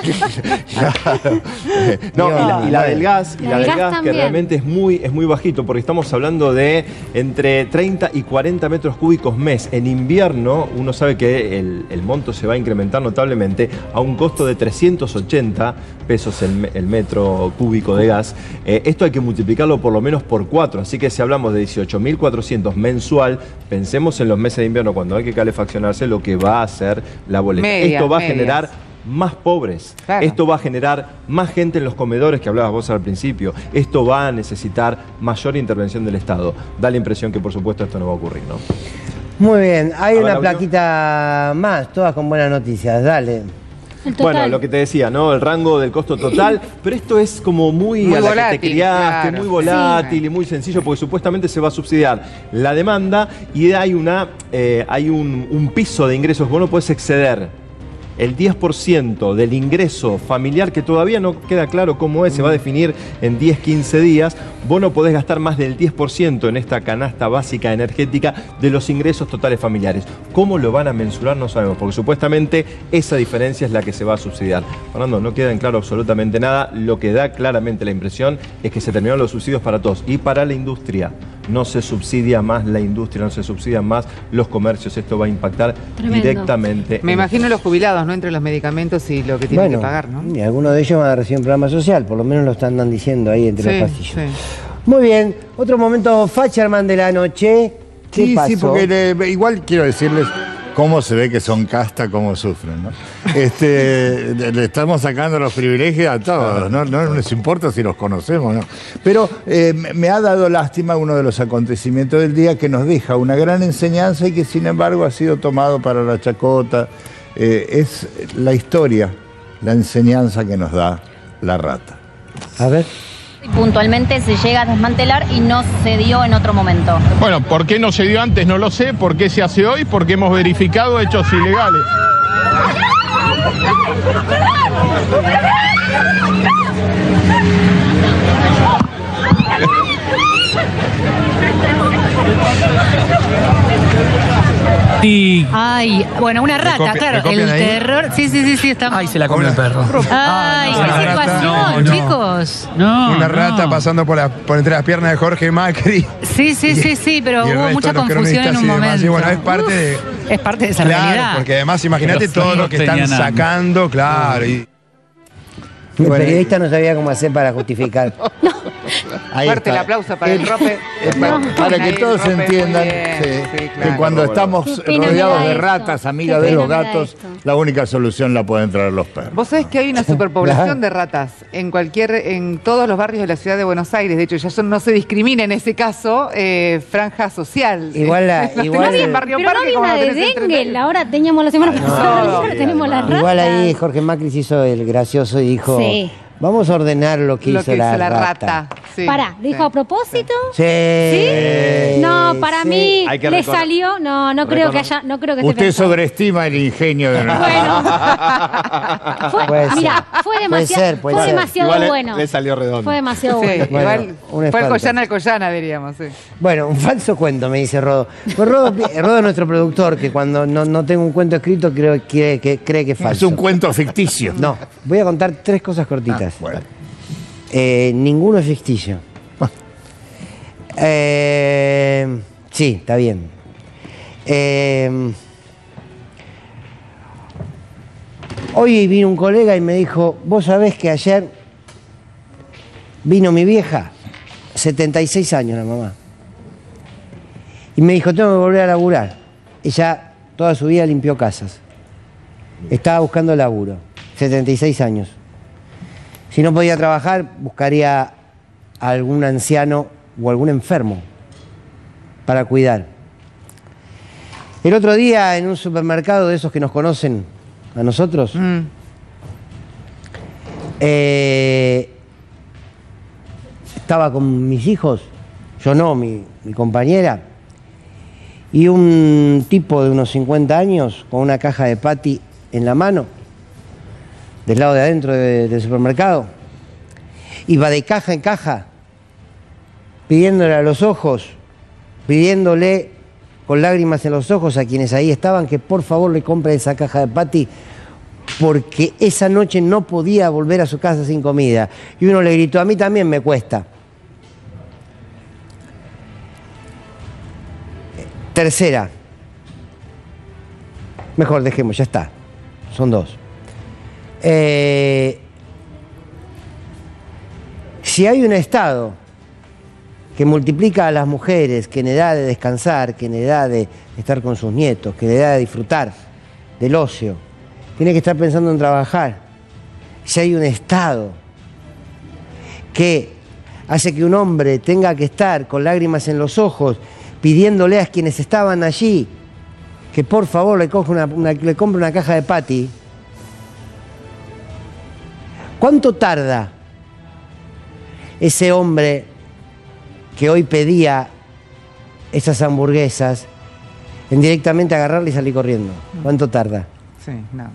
S9: Claro. No, y la, y la del gas, y
S7: La
S9: la
S7: del
S9: del
S7: gas
S9: gas, que
S7: también.
S9: realmente es muy, es muy bajito, porque estamos hablando de entre treinta y cuarenta metros cúbicos mes. En invierno, uno sabe que el, el monto se va a incrementar notablemente a un costo de trescientos ochenta pesos el, me- el metro cúbico de gas. Eh, esto hay que multiplicarlo por lo menos por cuatro, así que si hablamos de de dieciocho mil cuatrocientos mensual, pensemos en los meses de invierno cuando hay que calefaccionarse, lo que va a hacer la boleta.
S10: Medias,
S9: Esto va a
S10: medias.
S9: generar más pobres.
S10: Claro.
S9: Esto va a generar más gente en los comedores que hablabas vos al principio. Esto va a necesitar mayor intervención del Estado. Da la impresión que, por supuesto, esto no va a ocurrir, ¿no?
S1: Muy bien, hay
S9: A ver,
S1: una
S9: audio.
S1: plaquita más, todas con buenas noticias, dale.
S9: Bueno, lo que te decía, ¿no? El rango del costo total, pero esto es como muy,
S10: Muy
S9: a la
S10: volátil,
S9: que te criaste,
S10: claro.
S9: muy volátil y muy sencillo, porque supuestamente se va a subsidiar la demanda y hay una eh, hay un, un piso de ingresos. Vos no podés exceder el diez por ciento del ingreso familiar, que todavía no queda claro cómo es, se va a definir en diez, quince días. Vos no podés gastar más del diez por ciento en esta canasta básica energética de los ingresos totales familiares. ¿Cómo lo van a mensurar? No sabemos, porque supuestamente esa diferencia es la que se va a subsidiar. Fernando, no queda en claro absolutamente nada. Lo que da claramente la impresión es que se terminaron los subsidios para todos y para la industria. No se subsidia más la industria, no se subsidian más los comercios. Esto va a impactar
S10: Tremendo.
S9: directamente.
S10: Me
S9: en
S10: imagino los jubilados, ¿no? Entre los medicamentos y lo que tienen
S1: Bueno,
S10: que pagar, ¿no?
S1: y algunos de ellos van a recibir un programa social, por lo menos lo están diciendo ahí entre
S10: Sí,
S1: los pasillos.
S10: sí.
S1: Muy bien, otro momento Facherman de la noche. ¿Qué
S6: Sí,
S1: pasó?
S6: sí, porque le- igual quiero decirles cómo se ve que son casta, cómo sufren, ¿no? Este, le le estamos sacando los privilegios a todos, ¿no? No nos importa si los conocemos, ¿no? Pero eh, me- me ha dado lástima uno de los acontecimientos del día que nos deja una gran enseñanza y que sin embargo ha sido tomado para la chacota. Eh, es la historia, la enseñanza que nos da la rata.
S1: A ver.
S19: Puntualmente se llega a desmantelar y no se dio en otro momento.
S20: Bueno, ¿por qué no se dio antes? No lo sé. ¿Por qué se hace hoy? Porque hemos verificado hechos ilegales.
S21: Ay, bueno, una rata,
S22: copia-
S21: claro.
S22: me copian
S21: El
S22: ahí?
S21: terror. Sí, sí, sí, sí, está.
S22: Ay, se la comió el perro.
S21: Ay,
S22: no,
S21: qué
S22: una rata.
S21: situación,
S22: No, no.
S21: chicos. No.
S22: Una
S21: no.
S22: rata pasando por, la, por entre las piernas de Jorge Macri.
S21: Sí, sí, sí, sí, pero
S22: y el
S21: hubo
S22: resto
S21: mucha
S22: de los
S21: confusión en
S22: cronistas
S21: un
S22: y demás.
S21: momento.
S22: Y bueno, es parte de.
S21: Es parte de esa
S22: Claro,
S21: realidad.
S22: porque además imagínate
S21: Pero
S22: todo
S21: no
S22: lo que están
S21: tenían hambre.
S22: sacando, claro. Y,
S1: El
S22: Bueno,
S1: periodista no sabía cómo hacer para justificar.
S6: Ahí
S10: Fuerte
S6: está.
S10: el aplauso para el rope.
S6: Eh, para, para que
S10: Ahí,
S6: todos
S10: Rope, muy
S6: entiendan
S10: bien,
S6: sí,
S10: sí,
S6: que
S10: claro.
S6: cuando
S10: Qué
S6: estamos
S10: pena me
S6: rodeados
S10: da
S6: de
S10: esto.
S6: ratas, amigas
S10: Qué
S6: de los
S10: pena me da
S6: gatos, la única solución la pueden traer los perros.
S10: Vos sabés que hay una superpoblación de ratas en cualquier, en todos los barrios de la ciudad de Buenos Aires. De hecho, ya son- no se discrimina en ese caso eh, franja social.
S1: Igual la-
S10: Los
S1: igual-
S10: tenés en Barrio
S7: Pero no
S10: Parque
S7: había
S10: como
S7: una
S10: lo
S7: de
S10: tenés en
S7: dengue, ahora teníamos la semana pasada, y ahora tenemos las ratas.
S1: Igual ahí Jorge Macri se hizo el gracioso y dijo,
S7: Sí.
S1: vamos a ordenar lo que,
S10: Lo
S1: hizo,
S10: que
S1: la
S10: hizo la
S1: rata.
S10: rata. Sí.
S7: Pará, dijo a propósito.
S1: Sí.
S7: ¿Sí? No, para
S1: sí.
S7: mí
S6: Hay que
S7: le
S6: recono-
S7: salió. No, no creo que
S6: recono-
S7: haya, no creo que esté
S6: Usted
S7: pensando.
S6: sobreestima el ingenio de
S7: Fue,
S6: Puede ser.
S7: mira, fue
S6: Puede
S7: demasiado,
S6: ser, puede
S7: fue
S6: ser.
S7: demasiado
S6: Igual le-
S7: bueno.
S6: le salió redondo.
S7: Fue demasiado
S10: Sí,
S7: bueno.
S10: igual
S1: un
S10: fue el
S1: espanto.
S10: Collana al Collana, diríamos. Sí.
S1: Bueno, un falso cuento, me dice Rodo. Pues Rodo, Rodo es nuestro productor, que cuando no, no tengo un cuento escrito creo que, que cree que es falso.
S6: Es un cuento ficticio.
S1: No, voy a contar tres cosas cortitas.
S6: Ah, bueno.
S1: Eh, ninguno es ficticio. Eh, sí, está bien. Eh, hoy vino un colega y me dijo, vos sabés que ayer vino mi vieja, setenta y seis años la mamá, y me dijo, tengo que volver a laburar. Ella toda su vida limpió casas. Estaba buscando laburo, setenta y seis años. Si no podía trabajar, buscaría a algún anciano o algún enfermo para cuidar. El otro día en un supermercado de esos que nos conocen a nosotros, eh, estaba con mis hijos, yo no, mi, mi compañera, y un tipo de unos cincuenta años con una caja de patty en la mano, del lado de adentro de- del supermercado, iba de caja en caja, pidiéndole a los ojos, pidiéndole con lágrimas en los ojos a quienes ahí estaban que por favor le compren esa caja de patty, porque esa noche no podía volver a su casa sin comida. Y uno le gritó, a mí también me cuesta. Tercera. Mejor dejemos, ya está. Son dos. Eh, si hay un Estado que multiplica a las mujeres, que en edad de descansar, que en edad de estar con sus nietos, que en edad de disfrutar del ocio, tiene que estar pensando en trabajar. Si hay un Estado que hace que un hombre tenga que estar con lágrimas en los ojos pidiéndole a quienes estaban allí que por favor le, coge una, una, le compre una caja de patty, ¿cuánto tarda ese hombre que hoy pedía esas hamburguesas en directamente agarrarle y salir corriendo? ¿Cuánto tarda?
S10: Sí, no.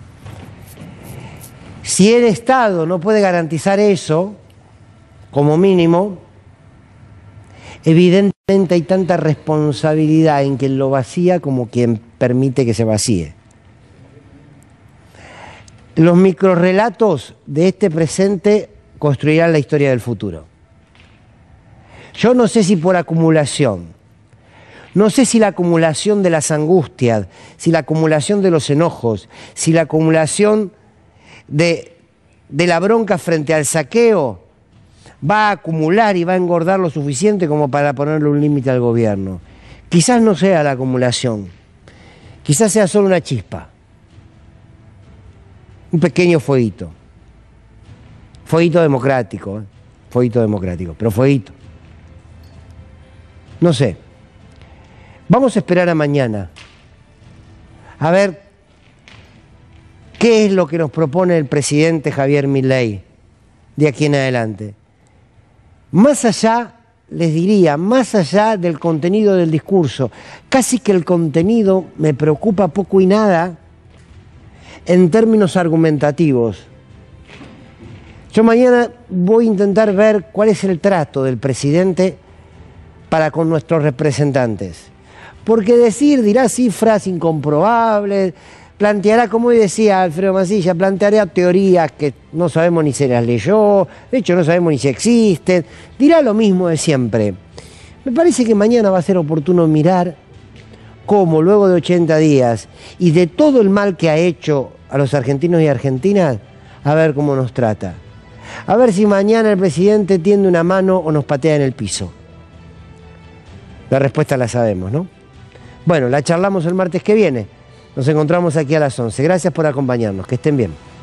S1: Si el Estado no puede garantizar eso, como mínimo, evidentemente hay tanta responsabilidad en quien lo vacía como quien permite que se vacíe. Los microrrelatos de este presente construirán la historia del futuro. Yo no sé si por acumulación, no sé si la acumulación de las angustias, si la acumulación de los enojos, si la acumulación de, de la bronca frente al saqueo va a acumular y va a engordar lo suficiente como para ponerle un límite al gobierno. Quizás no sea la acumulación, quizás sea solo una chispa, un pequeño fueguito, fueguito democrático, ¿eh? fueguito democrático, pero fueguito. No sé. Vamos a esperar a mañana a ver qué es lo que nos propone el presidente Javier Milei de aquí en adelante. Más allá, les diría, más allá del contenido del discurso, casi que el contenido me preocupa poco y nada en términos argumentativos. Yo mañana voy a intentar ver cuál es el trato del presidente para con nuestros representantes. Porque decir, dirá cifras incomprobables, planteará, como hoy decía Alfredo Mancilla, planteará teorías que no sabemos ni se las leyó, de hecho no sabemos ni si existen, dirá lo mismo de siempre. Me parece que mañana va a ser oportuno mirar cómo luego de ochenta días y de todo el mal que ha hecho a los argentinos y argentinas, a ver cómo nos trata. A ver si mañana el presidente tiende una mano o nos patea en el piso. La respuesta la sabemos, ¿no? Bueno, la charlamos el martes que viene. Nos encontramos aquí a las once. Gracias por acompañarnos. Que estén bien.